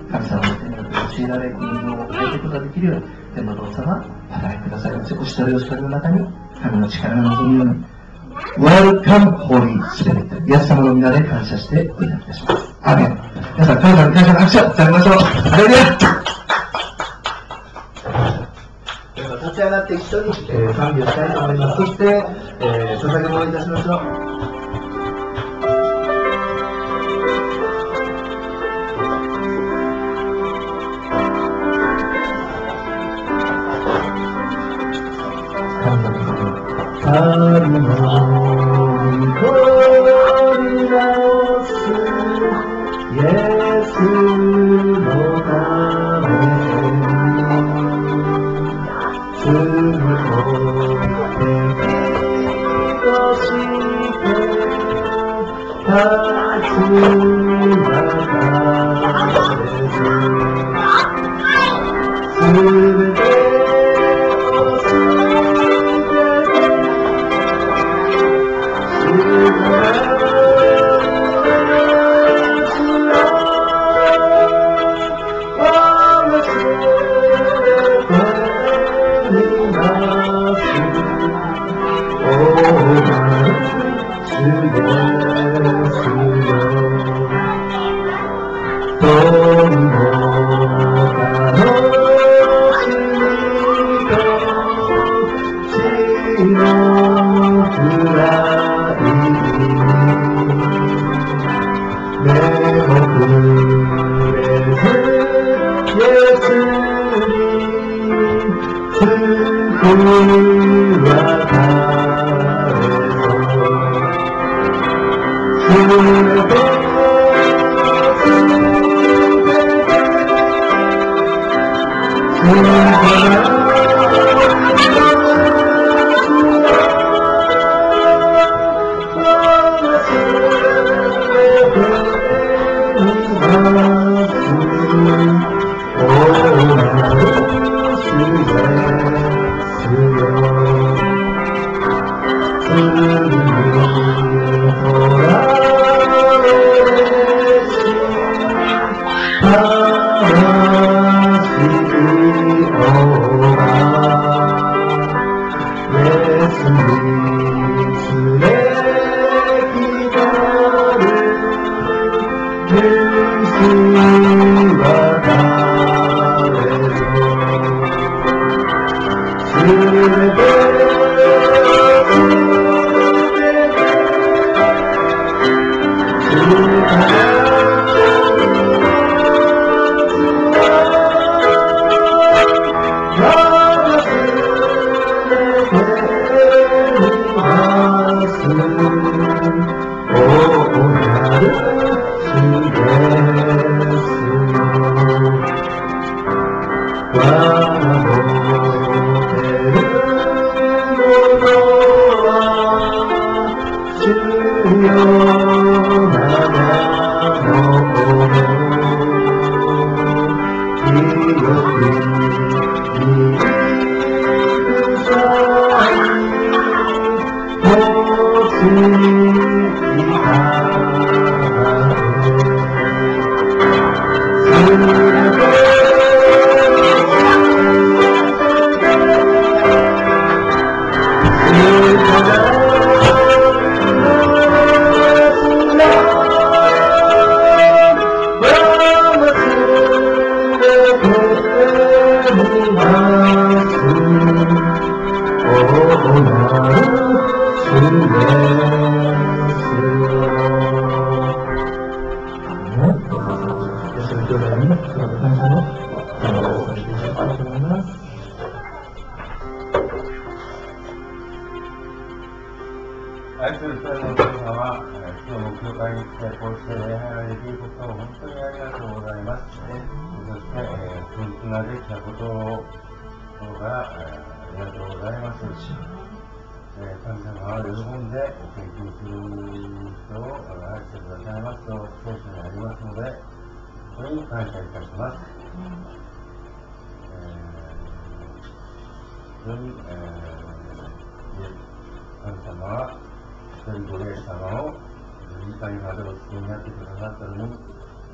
神様の手によって用いられ、人形を変えていくことができるように、天のお父様、働いてくださいます。お一人お一人の中に、神の力が望むように、Welcome, Holy Spirit。イエス様の皆で感謝してお祈りいたします。アーメン。皆さん、神様に感謝の拍手を捧げましょう。ハレルヤ。立ち上がって一緒に、賛美をしたいと思います。そして、捧げ物いたしましょう。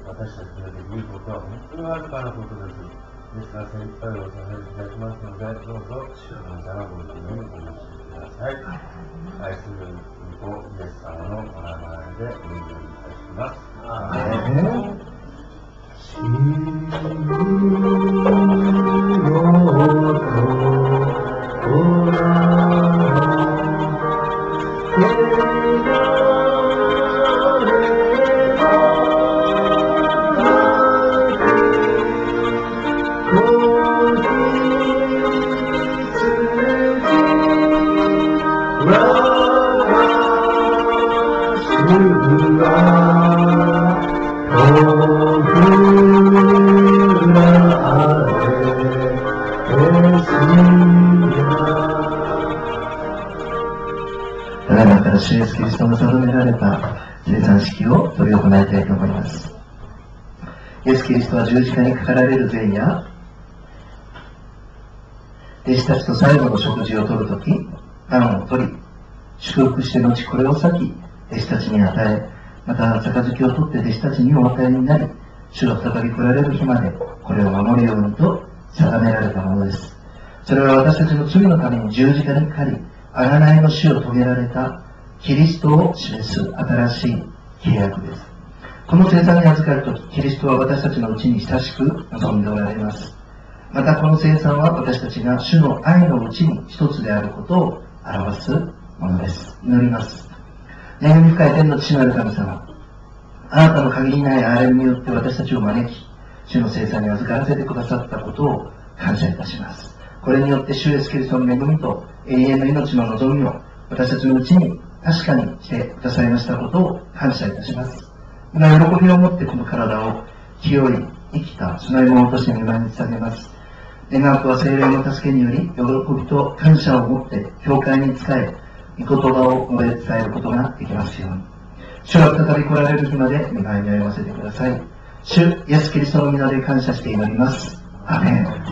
私たちができることは本当にわずかなことです。ですが、精一杯をお捧げいただきますので、どうぞ、主の皆様ご自由にお待ちください。愛する御子イエス様のお名前でお祈りいたします。アーメン。 主イエスキリストの定められた生産式を執り行いたいと思います。イエスキリストは十字架にかかられる前夜、弟子たちと最後の食事をとるとき、パンを取り、祝福して後これを裂き、弟子たちに与え、また杯を取って弟子たちにお与えになり、主が再び来られる日までこれを守るようにと定められたものです。それは私たちの罪のために十字架にかかり、贖いの死を遂げられたキリストを示す新しい契約です。この生産に預かるとき、キリストは私たちのうちに親しく望んでおられます。またこの生産は私たちが主の愛のうちに一つであることを表すものです。祈ります。恵み深い天の父なる神様、あなたの限りない憐れみによって私たちを招き、主の生産に預からせてくださったことを感謝いたします。これによって主イエスキリストの恵みと永遠の命の望みを私たちのうちに確かにしてくださいましたことを感謝いたします。今、喜びを持ってこの体を清い生きた供え物として御前に捧げます。願わくは聖霊の助けにより喜びと感謝を持って教会に仕え、御言葉を述べ伝えることができますように。主が再び来られる日まで御前に歩ませてください。主イエスキリストの皆で感謝して祈ります。アーメン。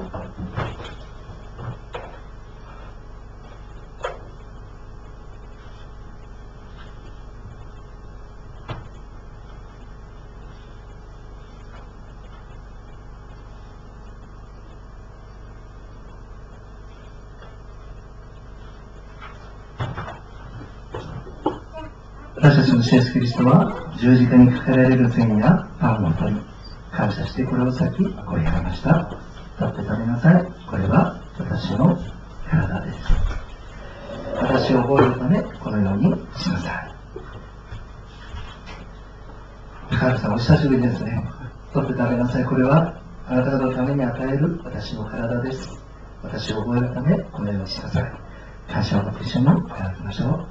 私たちの主イエスキリストは十字架にかけられる前夜パンを取り、感謝してこれを裂き、こう言われました。取って食べなさい。これは私の体です。私を覚えるため、このようにしなさい。カールさん、お久しぶりですね。取って食べなさい。これはあなた方のために与える私の体です。私を覚えるため、このようにしなさい。感謝を持って一緒にいただきましょう。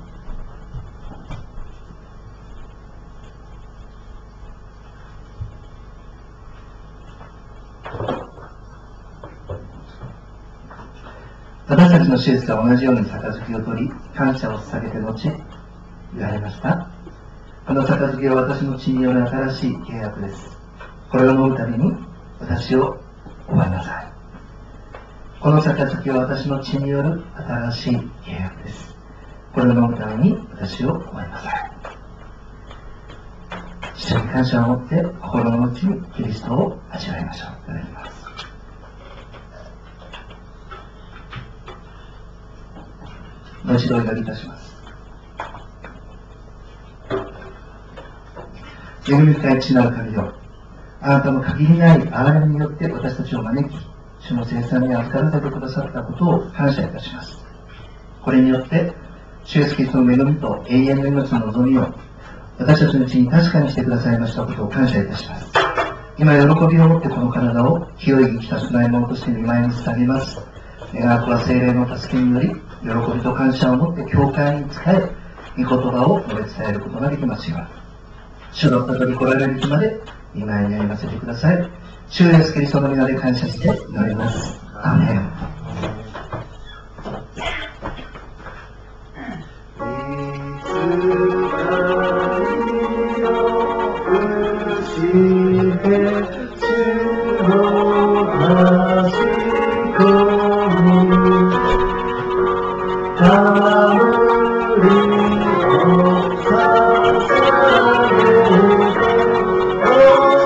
私たちの主イエスは同じように杯を取り、感謝を捧げて後、言われました。この杯は私の血による新しい契約です。これを飲むたびに私を覚えなさい。この杯は私の血による新しい契約です。これを飲むために私を覚えなさい。一緒に感謝を持って心の内にキリストを味わいましょう。いただきます。もう一度お祈りいたします。恵み深い父なる神よ、あなたの限りない憐れみによって私たちを招き、主の生産に預からせてくださったことを感謝いたします。これによって、主イエスキリストの恵みと永遠の命の望みを私たちのうちに確かにしてくださいましたことを感謝いたします。今、喜びを持ってこの体を清い生きた供え物として御前に捧げます。願わくは聖霊の助けにより、喜びと感謝を持って教会に仕え、御言葉を述べ伝えることができますように。主が再び来られる日まで御前に歩ませてください。主イエスキリストの皆で感謝して祈ります。アーメン。 Oh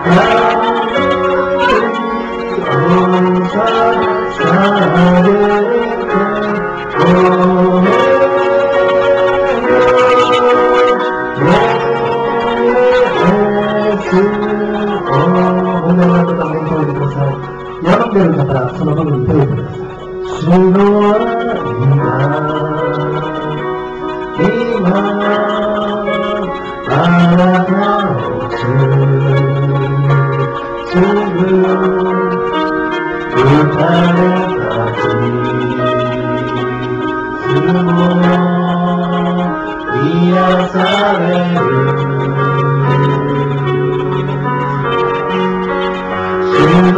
病んでいる方はその部分に手を置いてください。主の今あなたをつぐ打たれたちすも癒される主の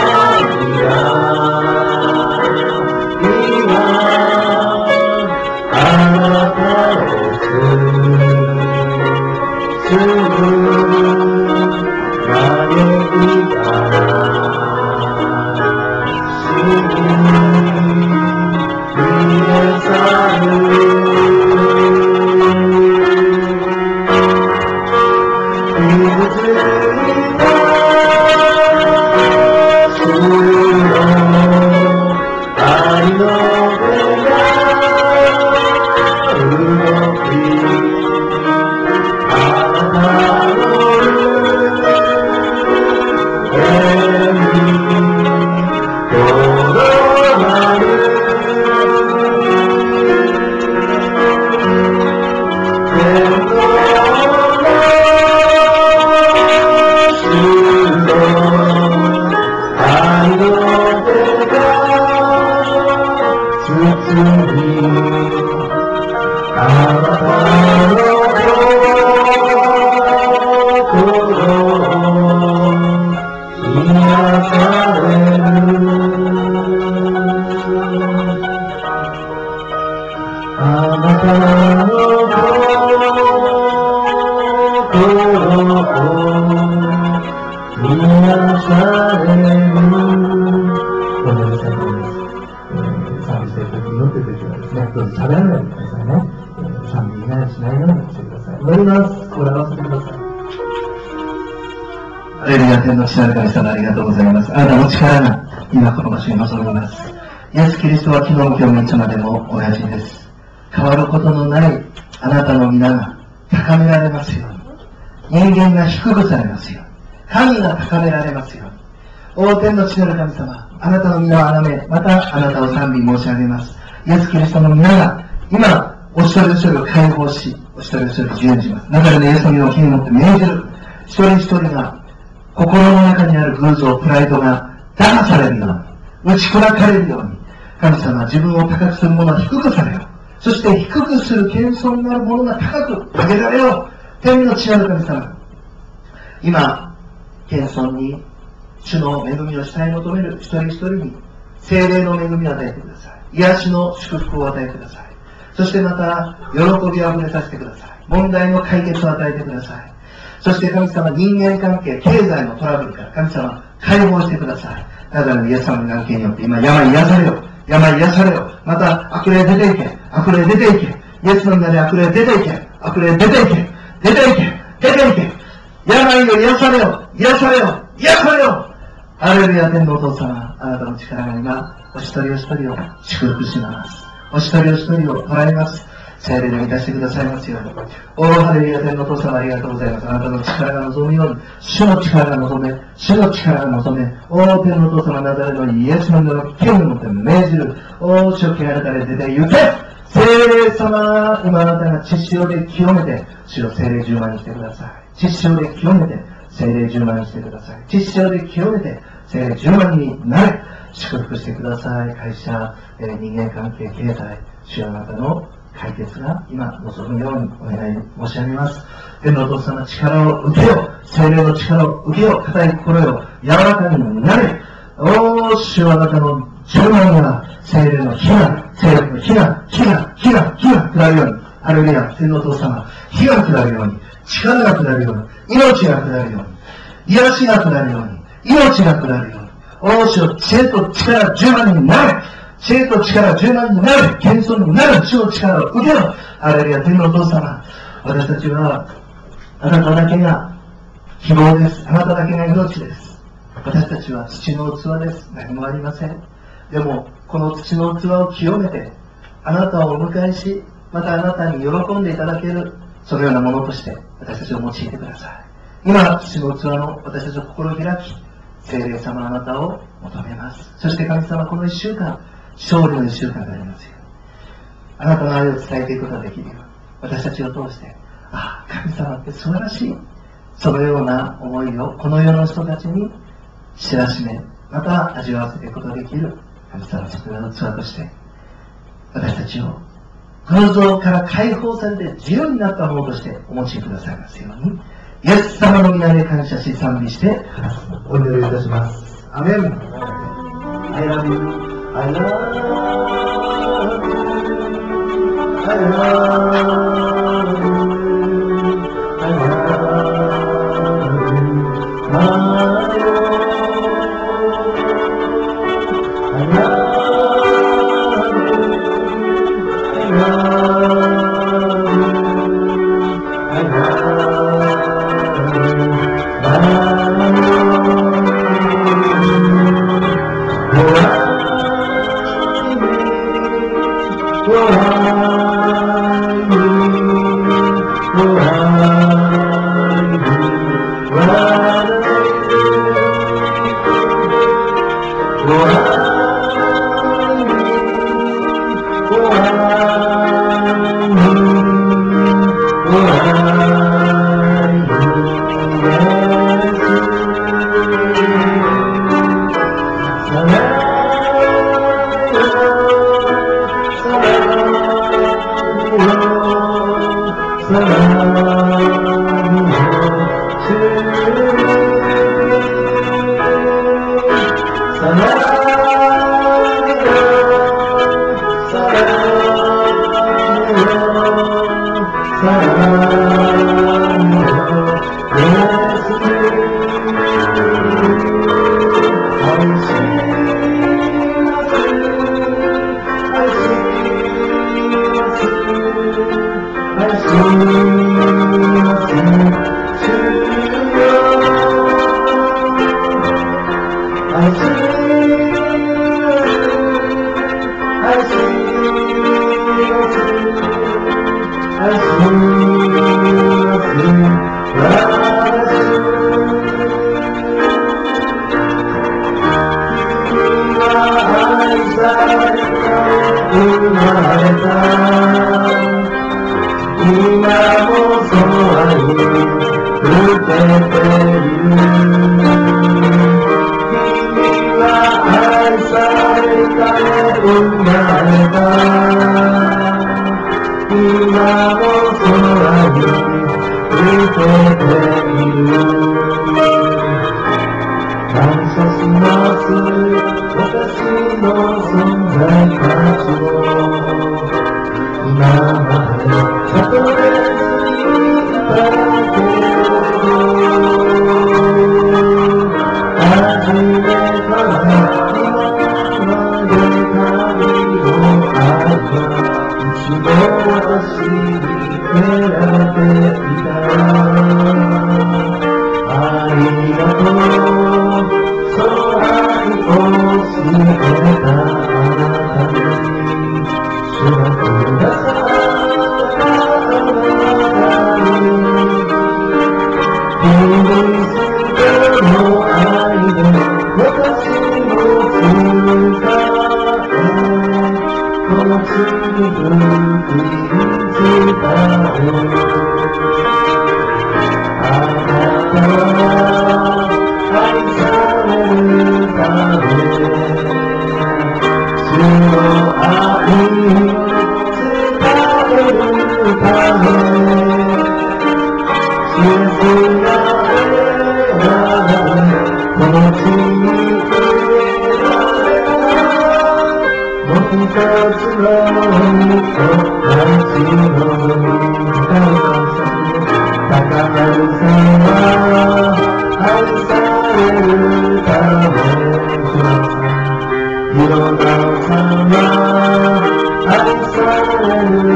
天の父なる神様、ありがとうございます。あなたの力が今この場所に臨みます。イエス・キリストは昨日も今日もいつまでも同じです。変わることのないあなたの皆が高められますように、人間が低くされますように、神が高められますように。お天の父なる神様、あなたの皆をあがめ、またあなたを賛美申し上げます。イエス・キリストの皆が今お一人一人を解放し、お一人一人を自由にします。中でイエスの皆を気に持って命じる一人一人が心の中にある偶像、プライドが打破されるように、打ち砕かれるように、神様は自分を高くする者は低くされよう。そして低くする謙遜なる者が高く上げられよう。天の父なる神様。今、謙遜に主の恵みを慕い求める一人一人に、聖霊の恵みを与えてください。癒しの祝福を与えてください。そしてまた、喜びを溢れさせてください。問題の解決を与えてください。そして神様、人間関係、経済のトラブルから神様、解放してください。ただのイエス様の関係によって今、病癒されよ。病癒されよ。また、悪霊出ていけ。悪霊出ていけ。イエスの名で悪霊出ていけ。悪霊出ていけ。出ていけ。出ていけ。病を癒されよ。癒されよ。癒されよ。ハレルヤ、天のお父様、あなたの力が今、お一人お一人を祝福します。お一人お一人を捉えます。聖霊で満たしてくださいますように。おー、ハレルヤ、天のお父様、ありがとうございます。あなたの力が望むように、主の力が望め、主の力が望め、おー、天のお父様、なだれのイエスの名の権威を持って命じる。おー、主を汚れたれ出て行け。聖霊様、今あなたが血潮で清めて、主を聖霊10万にしてください。血潮で清めて、聖霊10万にしてください。血潮で清めて、聖霊10万になれ。祝福してください。会社、人間関係、経済、主よあなたの解決が今望むようにお願い申し上げます。天のお父様、力を受けよう。聖霊の力を受けよう。固い心よ。柔らかになれ。おー、主よあなたの10万には聖霊の火が、聖霊の火が下るように。ハレルヤ、天のお父様、火が下るように。力が下るように。命が下るように。癒しが下るように。命が下るように。おー、主よ、知恵と力10万になれ。知恵と力10万になる。謙遜になる。主の力を受けろ。ハレルヤ、天のお父様。私たちは、あなただけが希望です。あなただけが命です。私たちは土の器です。何もありません。でもこの土の器を清めてあなたをお迎えし、またあなたに喜んでいただける、そのようなものとして私たちを用いてください。今土の器の私たちの心を開き、聖霊様あなたを求めます。そして神様、この1週間勝利の1週間でありますよ。あなたの愛を伝えていくことができるように、私たちを通して、ああ神様って素晴らしい、そのような思いをこの世の人たちに知らしめ、また味わわせていくことができる神様の作られた器として、私たちを偶像から解放されて自由になったものとしてお持ちくださいますように、イエス様の皆で感謝し賛美してお祈りいたします。アメン。I love you, I love you, I love you, I love you,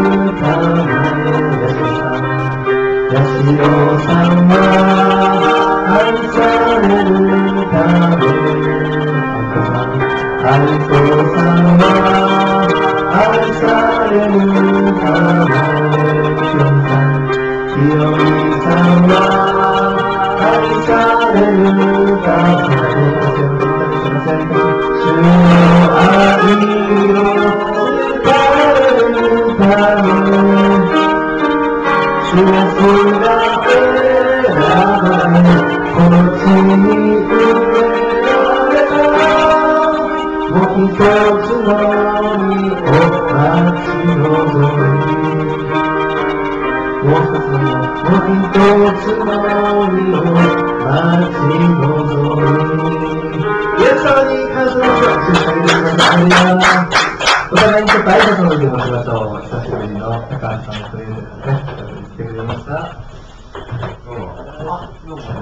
Yes, お互いにちょっと挨拶の時もしましょう。久しぶりの高橋さんのプレゼントね、来てくれました。 どうも。どうも。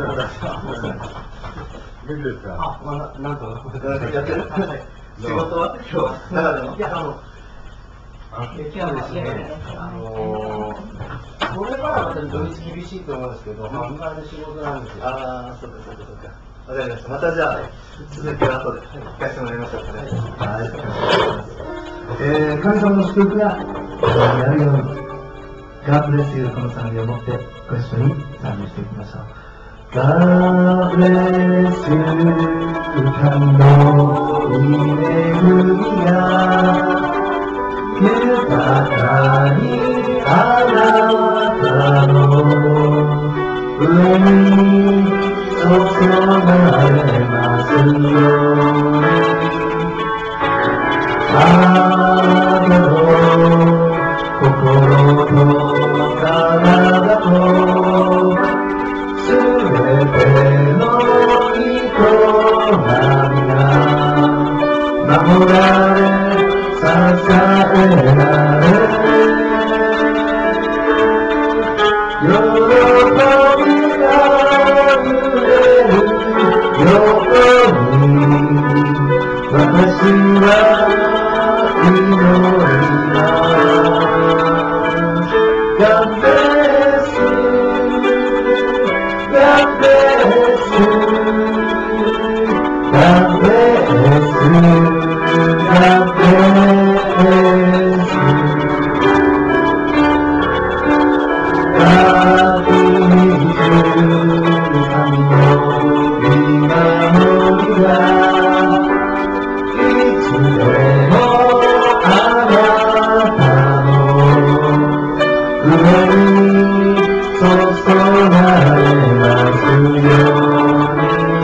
元気ですか？ なんと、やってる？仕事は今日は中でも。いや、今日ですね、これからまた土日厳しいと思うんですけど、半分で仕事なんですよ。そうか。わかりました。またじゃあ、続きは後で聞かせてもらいましょうかね。はい。神様の祝福がやるように、God bless you この賛美を持ってご一緒に賛美していきましょう。God bless you 神の恵みが豊かにあなたの上に注がれますように。あなたの心と体とすべての営みが守られ支えられ喜びが溢れるように私は祈ります。God bless you, God bless you, God bless you, God bless you. God is you, 神の見守りがいつでもあなたの上に注がれますように。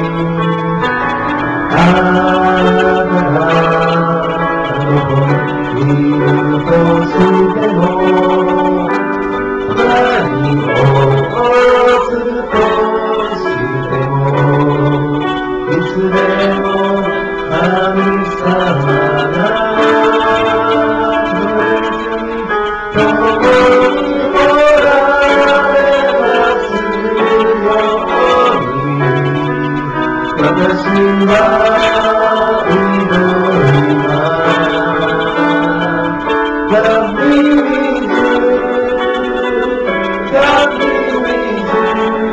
あなたがどこにいるとしても何をするとしてもいつでも神様が共におられますように。私は祈ります。God be with you, God be with you,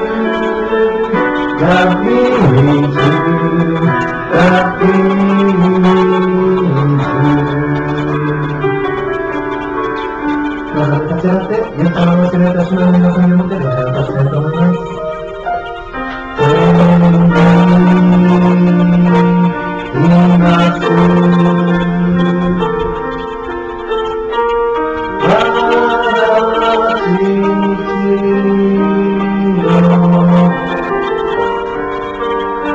God be with you, God be with you. どうぞ立ち上がって、イエス様の忘れた主の皆様にもってご覧いただきたいと思います。天にいます私の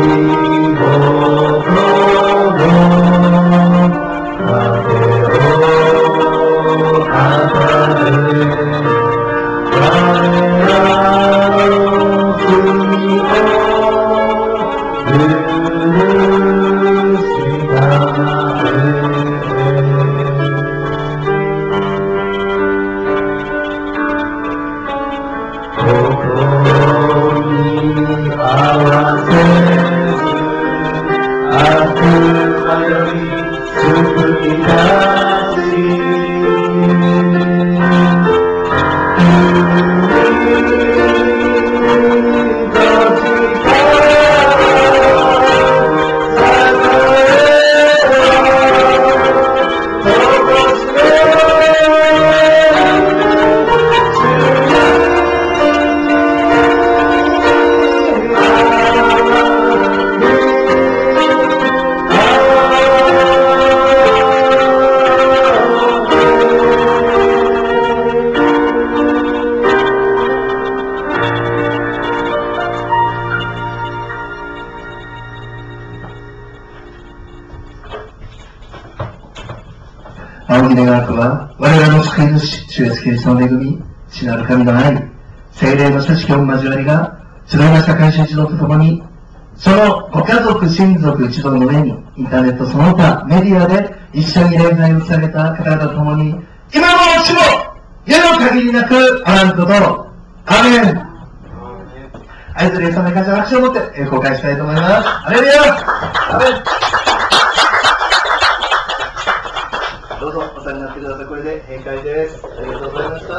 仰ぎ願うとは、我々の救い主、主イエスキリストの恵み、父なる神の愛、聖霊の親しき御交わりが、集いました会社一同とともに、そのご家族、親族一同の上に、インターネットその他、メディアで一緒に礼拝を捧げた方々とともに、今も後も、世の限りなくあらんことを、アーメン。愛するイエス様に感謝の拍手を持って公開したいと思います。アレルヤアーメン。どうぞお世話になってください。これで閉会です。ありがとうございました。